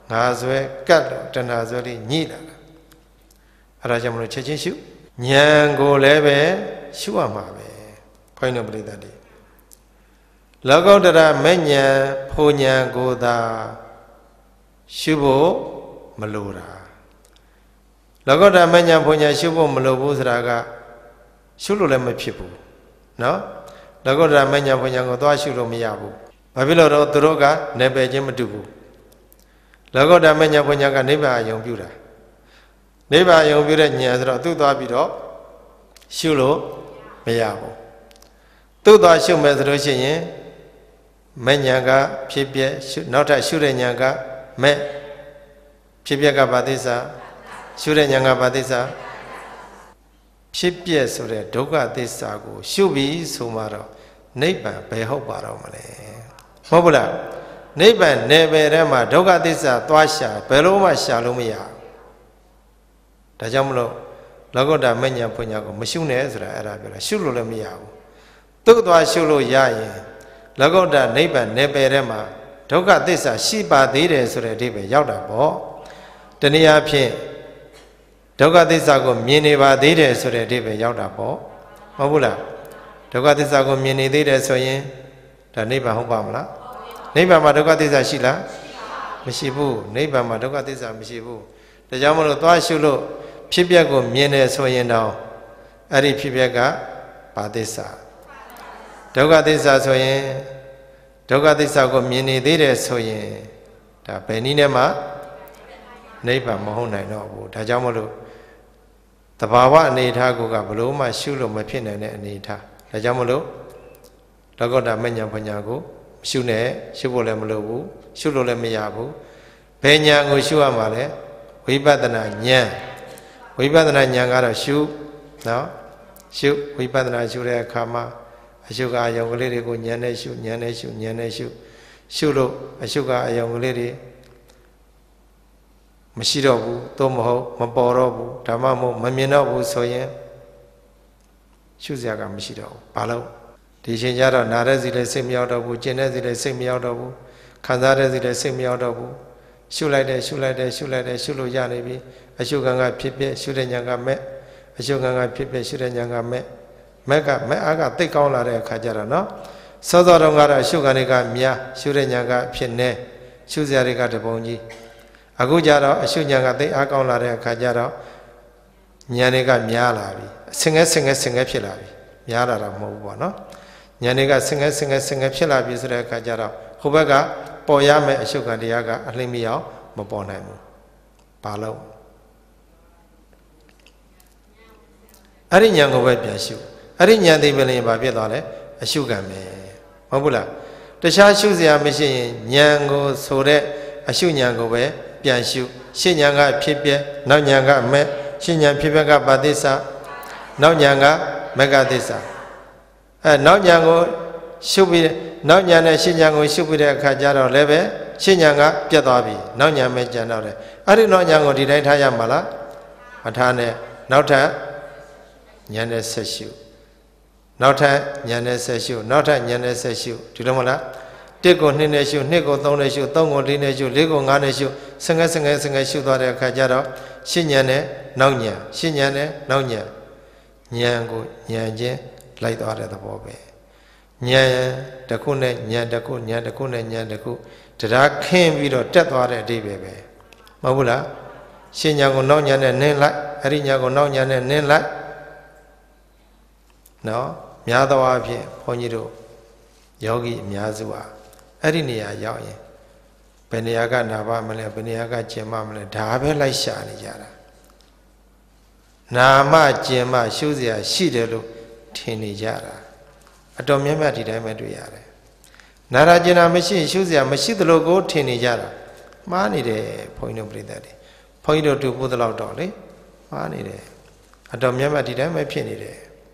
Speaker 1: ငါဆွဲကတ်လို့တဏှာဆွဲလေးညှိလာတာအဲ့ဒါကြောင့်မလို့ချက်ချင်းရှုဉာဏ်ကိုလည်းပဲရှုရမှာပဲခွင်းတော်ပရိသတ်တွေလောကုတ္တရမဲ့ဉာဏ်ဖို့ဉာဏ်ကိုသာရှုဖို့မလိုတာလောကုတ္တရမဲ့ဉာဏ်ဖို့ဉာဏ်ရှုဖို့မလိုဘူးဆိုတာကရှုလို့လည်းမဖြစ်ဘူးနော်လောကုတ္တရမဲ့ဉာဏ်ဖို့ဉာဏ်ကိုသွားရှုလို့မရဘူးဘာဖြစ်လို့တော့သူတို့ကနေပယ်ချင်းမတူဘူးလောကုတ္တရမဲ့ဉာဏ်ဖို့ဉာဏ်ကနိဗ္ဗာန်အယုံပြုတာနိဗ္ဗာန်ယုံပြုတဲ့ဉာဏ်ဆိုတော့သူ့သွားပြီးတော့ရှုလို့မရဘူးသူ့သွားရှုမယ်ဆိုလို့ရှိရင်မဲ့ဉာဏ်ကဖြစ်ပြရှုနောက်ထပ်ရှုတဲ့ဉာဏ်ကမဲ့ဖြစ်ပြကဘာသစ္စာရှုတဲ့ဉာဏ်ကဘာသစ္စာဖြစ်ပြဆိုတဲ့ဒုက္ခသစ္စာကိုရှုပြီးဆိုမှတော့နိဗ္ဗာန်ဘယ်ဟုတ်ပါတော့မလဲမဟုတ်ဘူးလားနိဗ္ဗာန်နယ်ပယ်ထဲမှာဒုက္ခသစ္စာသွားရှာဘယ်လိုမှရှာလို့မရဘူးဒါကြောင့်မလို့လောကုတ္တရမဲ့ဉာဏ်ဖွညာကိုမရှုနဲ့ဆိုတာအဲ့ဒါပြောတာရှုလို့လည်းမရဘူးသူ့သွားရှုလို့ရရင်လောကုတ္တရနိဗ္ဗာန်နယ်ပယ်ထဲမှာဒုက္ခသစ္စာရှိပါသေးတယ်ဆိုတဲ့အဓိပ္ပာယ်ရောက်တာပေါ့တနည်းအားဖြင့်ဒုက္ခသစ္စာကိုမြင်နေပါသေးတယ်ဆိုတဲ့အဓိပ္ပာယ်ရောက်တာပေါ့မဟုတ်ဘူးလားဒုက္ခသစ္စာကိုမြင်နေသေးတယ်ဆိုရင်ဒါနိဗ္ဗာန်ဟုတ်ပါမလားနိဗ္ဗာန်မှာဒုက္ခသစ္စာရှိလားမရှိဘူးနိဗ္ဗာန်မှာဒုက္ခသစ္စာမရှိဘူးဒါကြောင့်မလို့သွားရှုလို့ဖြစ်ပျက်ကိုမြင်တယ်ဆိုရင်တော့အဲ့ဒီဖြစ်ပျက်ကဘာသစ္စာဒုက္ခသစ္စာဆိုရင်ဒုက္ခသစ္စာကိုမြင်နေသေးတယ်ဆိုရင်ဒါဘယ်နည်းနဲ့မှနိဗ္ဗာန်မဟုတ်နိုင်တော့ဘူးဒါကြောင့်မလို့တဘာဝအနေထားကိုကဘလို့မှရှုလို့မဖြစ်နိုင်တဲ့အနေထားဒါကြောင့်မလို့လောကုတ္တရမဲ့ဉာဏ်ပညာကိုမရှုနဲ့ရှုဖို့လည်းမလိုဘူးရှုလို့လည်းမရဘူးဘယ်ဉာဏ်ကိုရှုရမှာလဲဝိပဿနာဉာဏ်ဝိပဿနာဉာဏ်ကတော့ရှုနော်ရှုဝိပဿနာရှုတဲ့အခါမှာအရှုကအယုံကလေးတွေကိုဉာဏ်နဲ့ရှုဉာဏ်နဲ့ရှုဉာဏ်နဲ့ရှုရှုလို့အရှုကအယုံကလေးတွေမရှိတော့ဘူးသို့မဟုတ်မပေါ်တော့ဘူးဓမ္မမို့မမြင်တော့ဘူးဆိုရင်ရှုစရာကမရှိတော့ဘူးဘာလို့ဒီချိန်ကျတော့နားတဲ့စီလည်းစိတ်မရောက်တော့ဘူးကျင်တဲ့စီလည်းစိတ်မရောက်တော့ဘူးခံစားတဲ့စီလည်းစိတ်မရောက်တော့ဘူးရှုလိုက်တယ်ရှုလိုက်တယ်ရှုလိုက်တယ်ရှုလို့ရနေပြီအရှုခံကဖြစ်ဖြစ်ရှုတဲ့ဉာဏ်ကမဲ့အရှုခံကဖြစ်ဖြစ်ရှုတဲ့ဉာဏ်ကမဲ့မဲ့ကမဲ့အားကသိကောင်းလာတဲ့အခါကျတော့နော်စောစောတုန်းကတော့အရှုခံတွေကများရှုတဲ့ဉာဏ်ကဖြစ်နေရှုစရာတွေကတပုံကြီးအခုကျတော့အရှုဉာဏ်ကသိအားကောင်းလာတဲ့အခါကျတော့ဉာဏ်တွေကများလာပြီဆင်ငဲဆင်ငဲဆင်ငဲဖြစ်လာပြီများလာတာမဟုတ်ဘူးပေါ့နော်ဉာဏ်တွေကဆင်ငဲဆင်ငဲဆင်ငဲဖြစ်လာပြီဆိုတဲ့အခါကျတော့ဟိုဘက်ကပေါ်ရမယ့်အရှုခံတရားကအလှိမ့်မရောက်မပေါ်နိုင်ဘူးဘာလို့အဲ့ဒီဉာဏ်ကိုပဲပြန်ရှုအဲ့ဒီဉာဏ်သိပြီလည်းဘာဖြစ်သွားလဲအရှုခံပဲမဟုတ်ဘူးလားတခြားရှုစရာမရှိရင်ဉာဏ်ကိုဆိုတဲ့အရှုဉာဏ်ကိုပဲပြန်ရှုရှင်းဉာဏ်ကဖြစ်ပြနောက်ဉာဏ်ကမဲ့ရှင်းဉာဏ်ဖြစ်ပြကဘာသစ္စာနောက်ဉာဏ်ကမဂ္ဂသစ္စာအဲနောက်ဉာဏ်ကိုရှုပြီးနောက်ဉာဏ်နဲ့ရှင်းဉာဏ်ကိုရှုပြီးတဲ့အခါကျတော့လည်းပဲရှင်းဉာဏ်ကပြတ်သွားပြီနောက်ဉာဏ်ပဲကျန်တော့တယ်အဲ့ဒီနောက်ဉာဏ်ကိုဒီတိုင်းထားရမှာလားမထားနဲ့နောက်ထပ်ဉာဏ်နဲ့ဆက်ရှုနောက်ထပ်ဉာဏ်နဲ့ဆက်ရှုနောက်ထပ်ဉာဏ်နဲ့ဆက်ရှုဒီလိုမလားတစ်ကိုနှစ်နဲ့ရှုနှစ်ကိုသုံးနဲ့ရှုသုံးကိုလေးနဲ့ရှုလေးကိုငါးနဲ့ရှုဆငယ်ဆငယ်ဆငယ်ရှုသွားတဲ့အခါကျတော့ရှင်းဉာဏ်နဲ့နောက်ဉာဏ်ရှင်းဉာဏ်နဲ့နောက်ဉာဏ်ဉာဏ်ကိုဉာဏ်ချင်းလိုက်သွားတဲ့သဘောပဲဉာဏ်တစ်ခုနဲ့ဉာဏ်တစ်ခုဉာဏ်တစ်ခုနဲ့ဉာဏ်တစ်ခုတရားခင်းပြီးတော့တက်သွားတဲ့အဓိပ္ပာယ်ပဲမဟုတ်ဘူးလားရှင်းဉာဏ်ကိုနောက်ဉာဏ်နဲ့နင်းလိုက်အဲ့ဒီဉာဏ်ကိုနောက်ဉာဏ်နဲ့နင်းလိုက်နော်များသောအားဖြင့်ဘုန်းကြီးတို့ယောဂီအများစုဟာအဲ့ဒီနေရာရောက်ရင်ဘယ်နေရာကနာပါမလဲဘယ်နေရာကကျင်မမလဲဒါပဲလိုက်ရှာနေကြတာနာမကျင်မရှုစရာရှိတယ်လို့ထင်နေကြတာအတော်များများဒီတိုင်းပဲတွေ့ရတယ်နာရကျင်တာမရှိရှုစရာမရှိသလိုကိုထင်နေကြတာမှားနေတယ်ဘုန်းကြီးတို့ပြိတ္တတွေဘုန်းကြီးတို့တူဖို့တလောက်တော့လေမှားနေတယ်အတော်များများဒီတိုင်းပဲဖြစ်နေတယ်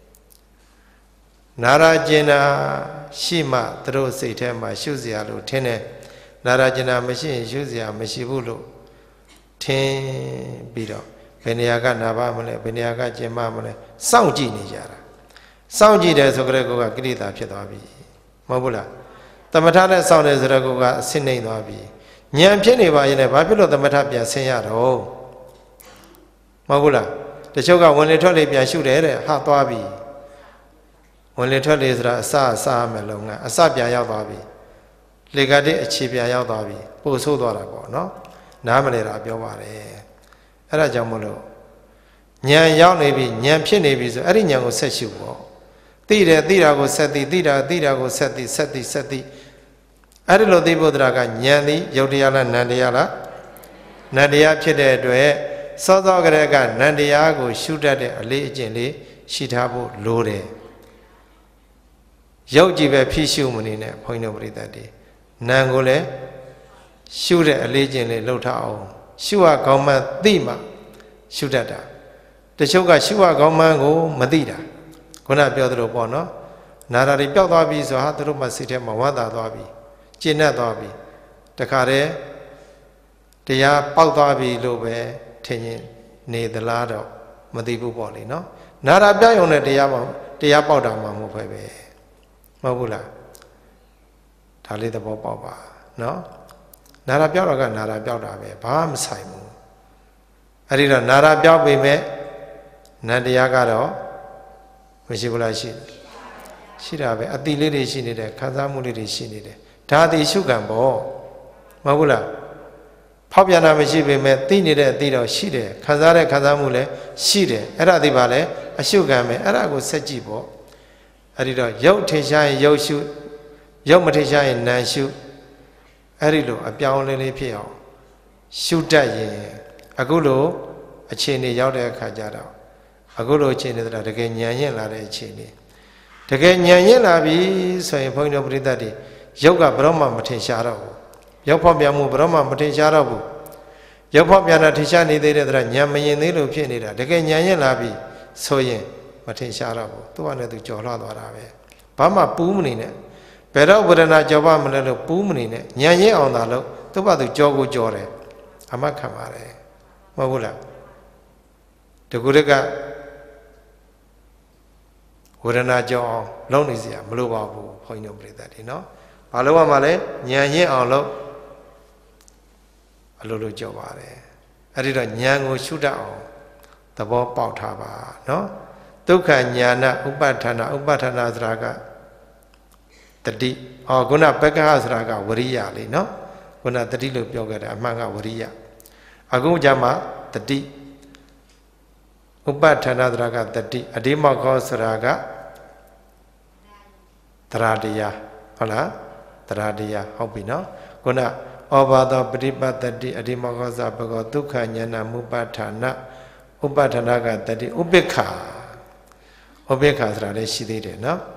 Speaker 1: နာရကျင်တာရှိမှသူတို့စိတ်ထဲမှာရှုစရာလို့ထင်တယ်နာရကျင်တာမရှိရင်ရှုစရာမရှိဘူးလို့ထင်ပြီးတော့ဘယ်နေရာကနာပါမလဲဘယ်နေရာကကျင်မမလဲစောင့်ကြည့်နေကြတာစောင့်ကြည့်တယ်ဆိုကြတဲ့ကောကကိလေသာဖြစ်သွားပြီမဟုတ်ဘူးလားတမထနဲ့စောင့်တယ်ဆိုတဲ့ကောကအဆင့်နှိမ့်သွားပြီဉာဏ်ဖြစ်နေပါရင်လည်းဘာဖြစ်လို့သမထပြန်ဆင်းရတော့မဟုတ်ဘူးလားတချို့ကဝင်လေထွက်လေပြန်ရှုတယ်တဲ့ဟာသွားပြီဝင်လေထွက်လေဆိုတာအစအစမယ်လုံးကအစပြန်ရောက်သွားပြီလေကတဲ့အခြေပြန်ရောက်သွားပြီပို့ဆိုးသွားတာပေါ့နော်နားမလဲတာပြောပါတယ်အဲ့ဒါကြောင့်မလို့ဉာဏ်ရောက်နေပြီဉာဏ်ဖြစ်နေပြီဆိုအဲ့ဒီဉာဏ်ကိုဆက်ရှုပေါ့သိတယ်သိတာကိုဆက်သိသိတာသိတာကိုဆက်သိဆက်သိဆက်သိအဲ့ဒီလိုသိဖို့တရားကဉာဏ်သည်ယုတ်တရားလားနံတရားလားနံတရားဖြစ်တဲ့အတွက်စောစောကလေးကနံတရားကိုရှုတတ်တဲ့အလေးအကျင့်လေးရှိထားဖို့လိုတယ်ရုပ်ကြည့်ပဲဖြစ်ရှုမနေနဲ့ဘုန်းကြီးတို့ပရိသတ်တွေနံကိုလည်းရှုတဲ့အလေးကျင့်လေးလှုပ်ထားအောင်ရှုရကောင်းမှသိမှရှုတတ်တာတချို့ကရှုရကောင်းမှကိုမသိတာခုနပြောသလိုပေါ့နော်နာတာတွေပျောက်သွားပြီဆိုဟာသူတို့မှစိတ်ထဲမှာဝမ်းသာသွားပြီကျဉ်တ်သွားပြီတခါတည်းတရားပေါက်သွားပြီလို့ပဲထင်ရင်နေသလားတော့မသိဘူးပေါ့လေနော်နာတာပြောက်ရုံနဲ့တရားမှတရားပေါက်တာမှမဟုတ်ပဲပဲမဟုတ်ဘူးလားဒါလေးသဘောပေါက်ပါနော်နာတာပြောက်တော့ကနာတာပြောက်တာပဲဘာမှမဆိုင်ဘူးအဲ့ဒီတော့နာတာပြောက်ပေမဲ့နတ်တရားကတော့မရှိဘူးလားရှိရှိတာပဲအတိလေးတွေရှိနေတယ်ခံစားမှုလေးတွေရှိနေတယ်ဒါသည်ရှုခံပေါ့မဟုတ်ဘူးလားဖောက်ပြန်တာမရှိပေမဲ့သိနေတဲ့အသိတော့ရှိတယ်ခံစားတဲ့ခံစားမှုလည်းရှိတယ်အဲ့ဒါဒီပါလဲအရှုခံပဲအဲ့ဒါကိုဆက်ကြည့်ပေါ့အဲ့ဒီတော့ရုပ်ထင်ရှားရင်ရုပ်ရှုရုပ်မထင်ရှားရင်နာမ်ရှုအဲ့ဒီလိုအပြောင်းအလဲလေးဖြစ်အောင်ရှုတတ်ရင်အခုလိုအခြေအနေရောက်တဲ့အခါကျတော့အခုလိုအခြေအနေဆိုတာတကယ်ဉာဏ်ရင့်လာတဲ့အခြေအနေတကယ်ဉာဏ်ရင့်လာပြီဆိုရင်ဘုန်းကြီးတို့ပရိသတ်တွေရုပ်ကဘယ်တော့မှမထင်ရှားတော့ဘူးရုပ်ဖောက်ပြန်မှုဘယ်တော့မှမထင်ရှားတော့ဘူးရုပ်ဖောက်ပြန်တာထင်ရှားနေသေးတဲ့တရားဉာဏ်မရင်သေးလို့ဖြစ်နေတာတကယ်ဉာဏ်ရင့်လာပြီဆိုရင်မထင်ရှားတော့ဘူးသူ့အနေနဲ့သူကြော်လှသွားတာပဲဘာမှပူးမနေနဲ့ဘယ်တော့ဝေဒနာကြောပါမလဲလို့ပူးမနေနဲ့ဉာဏ်ရင့်အောင်သာလို့သူ့ဘာသူကြောကိုကြောတယ်အမှတ်ခံပါတယ်မဟုတ်ဘူးလားတကူတကဝေဒနာကြောအောင်လုံးနေစရာမလိုပါဘူးဘုန်းကြီးတို့ပြိတ္တတွေနော်ဘာလို့ရမှာလဲဉာဏ်ရင့်အောင်လို့အလိုလိုကြောပါတယ်အဲ့ဒီတော့ဉာဏ်ကိုရှုတတ်အောင်သဘောပေါက်ထားပါနော်ဒုက္ခညာဏဥပဋ္ဌာဏဥပဋ္ဌာဏဆိုတာကတတိဟောခုနပက္ခဟဆိုတာကဝရိယလေးနော်ခုနတတိလို့ပြောခဲ့တာအမှန်ကဝရိယအခုကြမှာတတိဥပဋ္ဌာဏဆိုတာကတတိအဓိမောခောဆိုတာကသရတရားဟုတ်လားသရတရားဟုတ်ပြီနော်ခုနဩဘာသောပฏิပတ်တတိအဓိမောခောသဘကောဒုက္ခဉာဏမူပဋ္ဌာဏဥပဋ္ဌာဏကတတိဥပိ္ပခာဥပိ္ပခာဆိုတာလည်းရှိသေးတယ်နော်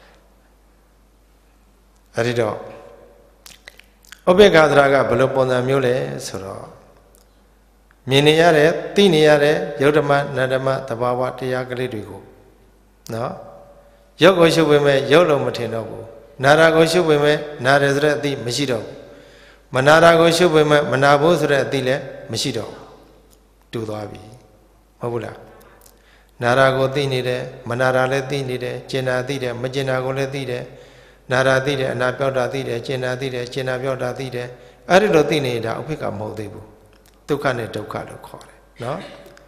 Speaker 1: အဲ့ဒီတော့ဥပိ္ပခာဆိုတာကဘယ်လိုပုံစံမျိုးလဲဆိုတော့မြင်နေရတဲ့သိနေရတဲ့ယုတ်ဓမ္မနန္ဓမ္မသဘာဝတရားကလေးတွေကိုနော်ရုပ်ကိုရှုပေမဲ့ရုပ်လုံးမထင်တော့ဘူးနာရာကိုရှုပေမဲ့နာရဆိုတဲ့အသိမရှိတော့ဘူးမနာရာကိုရှုပေမဲ့မနာဘူးဆိုတဲ့အသိလည်းမရှိတော့ဘူးတူသွားပြီမဟုတ်ဘူးလားနာရာကိုသိနေတယ်မနာရာလည်းသိနေတယ်ကျင်နာသိတယ်မကျင်နာကိုလည်းသိတယ်နာရာသိတယ်အနာပြောက်တာသိတယ်ကျင်နာသိတယ်ကျင်နာပြောက်တာသိတယ်အဲ့ဒီလိုသိနေတာဥပိ္ပခာမဟုတ်သေးဘူးဒုက္ခနဲ့ဒုက္ခလို့ခေါ်တယ်နော်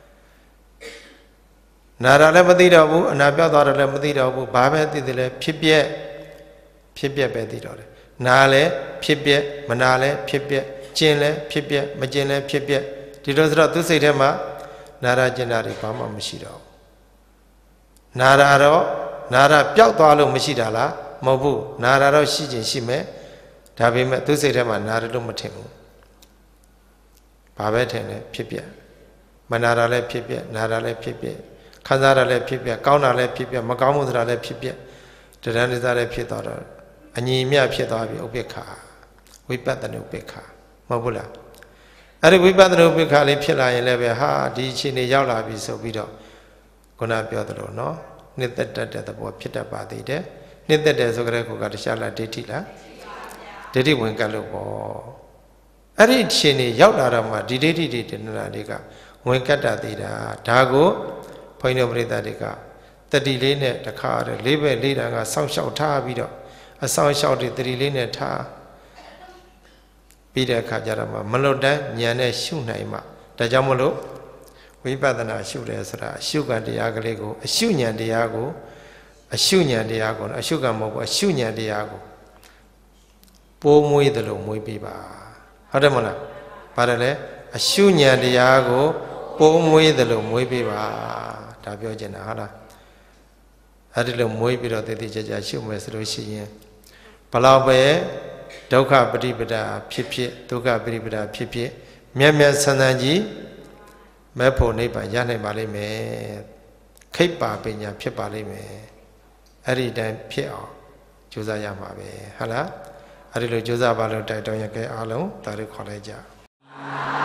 Speaker 1: နာရလည်းမသိတော့ဘူးအနာပြောက်သွားတယ်လည်းမသိတော့ဘူးဘာပဲသိတယ်လဲဖြစ်ပြက်ဖြစ်ပြက်ပဲသိတော့တယ်နာလည်းဖြစ်ပြက်မနာလည်းဖြစ်ပြက်ကျင်လည်းဖြစ်ပြက်မကျင်လည်းဖြစ်ပြက်ဒီလိုဆိုတော့သူစိတ်ထဲမှာနာရကျင်တာတွေဘာမှမရှိတော့ဘူးနာရတော့နာရပျောက်သွားလို့မရှိတာလားမဟုတ်ဘူးနာရတော့ရှိခြင်းရှိမယ်ဒါပေမဲ့သူစိတ်ထဲမှာနာရလို့မထင်ဘူးဘာပဲထင်လဲဖြစ်ပြမနာတာလည်းဖြစ်ပြနာတာလည်းဖြစ်ပြခံစားတာလည်းဖြစ်ပြကောင်းတာလည်းဖြစ်ပြမကောင်းမှုဆိုတာလည်းဖြစ်ပြတရဏိစားလည်းဖြစ်သွားတော့အညီအမျှဖြစ်သွားပြီဥပိ္ပခာဝိပဿနာဥပိ္ပခာမဟုတ်ဘူးလားအဲ့ဒီဝိပဿနာဥပိ္ပခာလေးဖြစ်လာရင်လည်းပဲဟာဒီအချိန်လေးရောက်လာပြီဆိုပြီးတော့ခုနပြောသလိုနော်နှစ်သက်တတ်တဲ့သဘောဖြစ်တတ်ပါသေးတယ်နှစ်သက်တယ်ဆိုကြတဲ့ကောကတခြားလားဒိဋ္ဌိလားဒိဋ္ဌိဝင်ကလို့ပေါ့အဲ့ဒီရှင်နေရောက်လာတော့မှဒီဒိဋ္ဌိတွေတဏှာတွေကဝင်ကတ်တာသေးတာဒါကိုဘုန်းကြီးတို့ပရိသတ်တွေကတတိလေးနဲ့တခါတည်းလေးပဲလေးတန်းကစောင့်ရှောက်ထားပြီးတော့အဆောင်ရှောက်တွေတတိလေးနဲ့ထားပပြီးတဲ့အခါကျတော့မှမလွတ်တမ်းဉာဏ်နဲ့ရှုနိုင်မှဒါကြောင့်မလို့ဝိပဿနာရှုတယ်ဆိုတာအရှုကံတရားကလေးကိုအရှုဉာဏ်တရားကိုအရှုဉာဏ်တရားကိုအရှုကံမဟုတ်ဘူးအရှုဉာဏ်တရားကိုပိုးမွေးတယ်လို့မွေးပြပါဟုတ်တယ်မလားပါတယ်လေအရှုဉာဏ်တရားကိုပိုးမွေးတယ်လို့မွေးပြပါဒါပြောချင်တာဟုတ်လားအဲ့ဒီလိုမွေးပြီးတော့တည်တည်ကြကြရှုမယ်ဆိုလို့ရှိရင်ဘလောက်ပဲဒုက္ခပฏิပဒါဖြစ်ဖြစ်ဒုက္ခပฏิပဒါဖြစ်ဖြစ်မြတ်မြတ်ဆန်းဆန်းကြီးမဲ့ဖို့နိဗ္ဗာန်ရနိုင်ပါလိမ့်မယ်ခိပ္ပါပညာဖြစ်ပါလိမ့်မယ်အဲ့ဒီတည်းဖြစ်အောင်ကြိုးစားရမှာပဲဟုတ်လားအဲ့ဒီလိုကြိုးစားပါလို့တိုက်တွန်းရခဲ့အားလုံးဒါတွေခေါ်လိုက်ကြ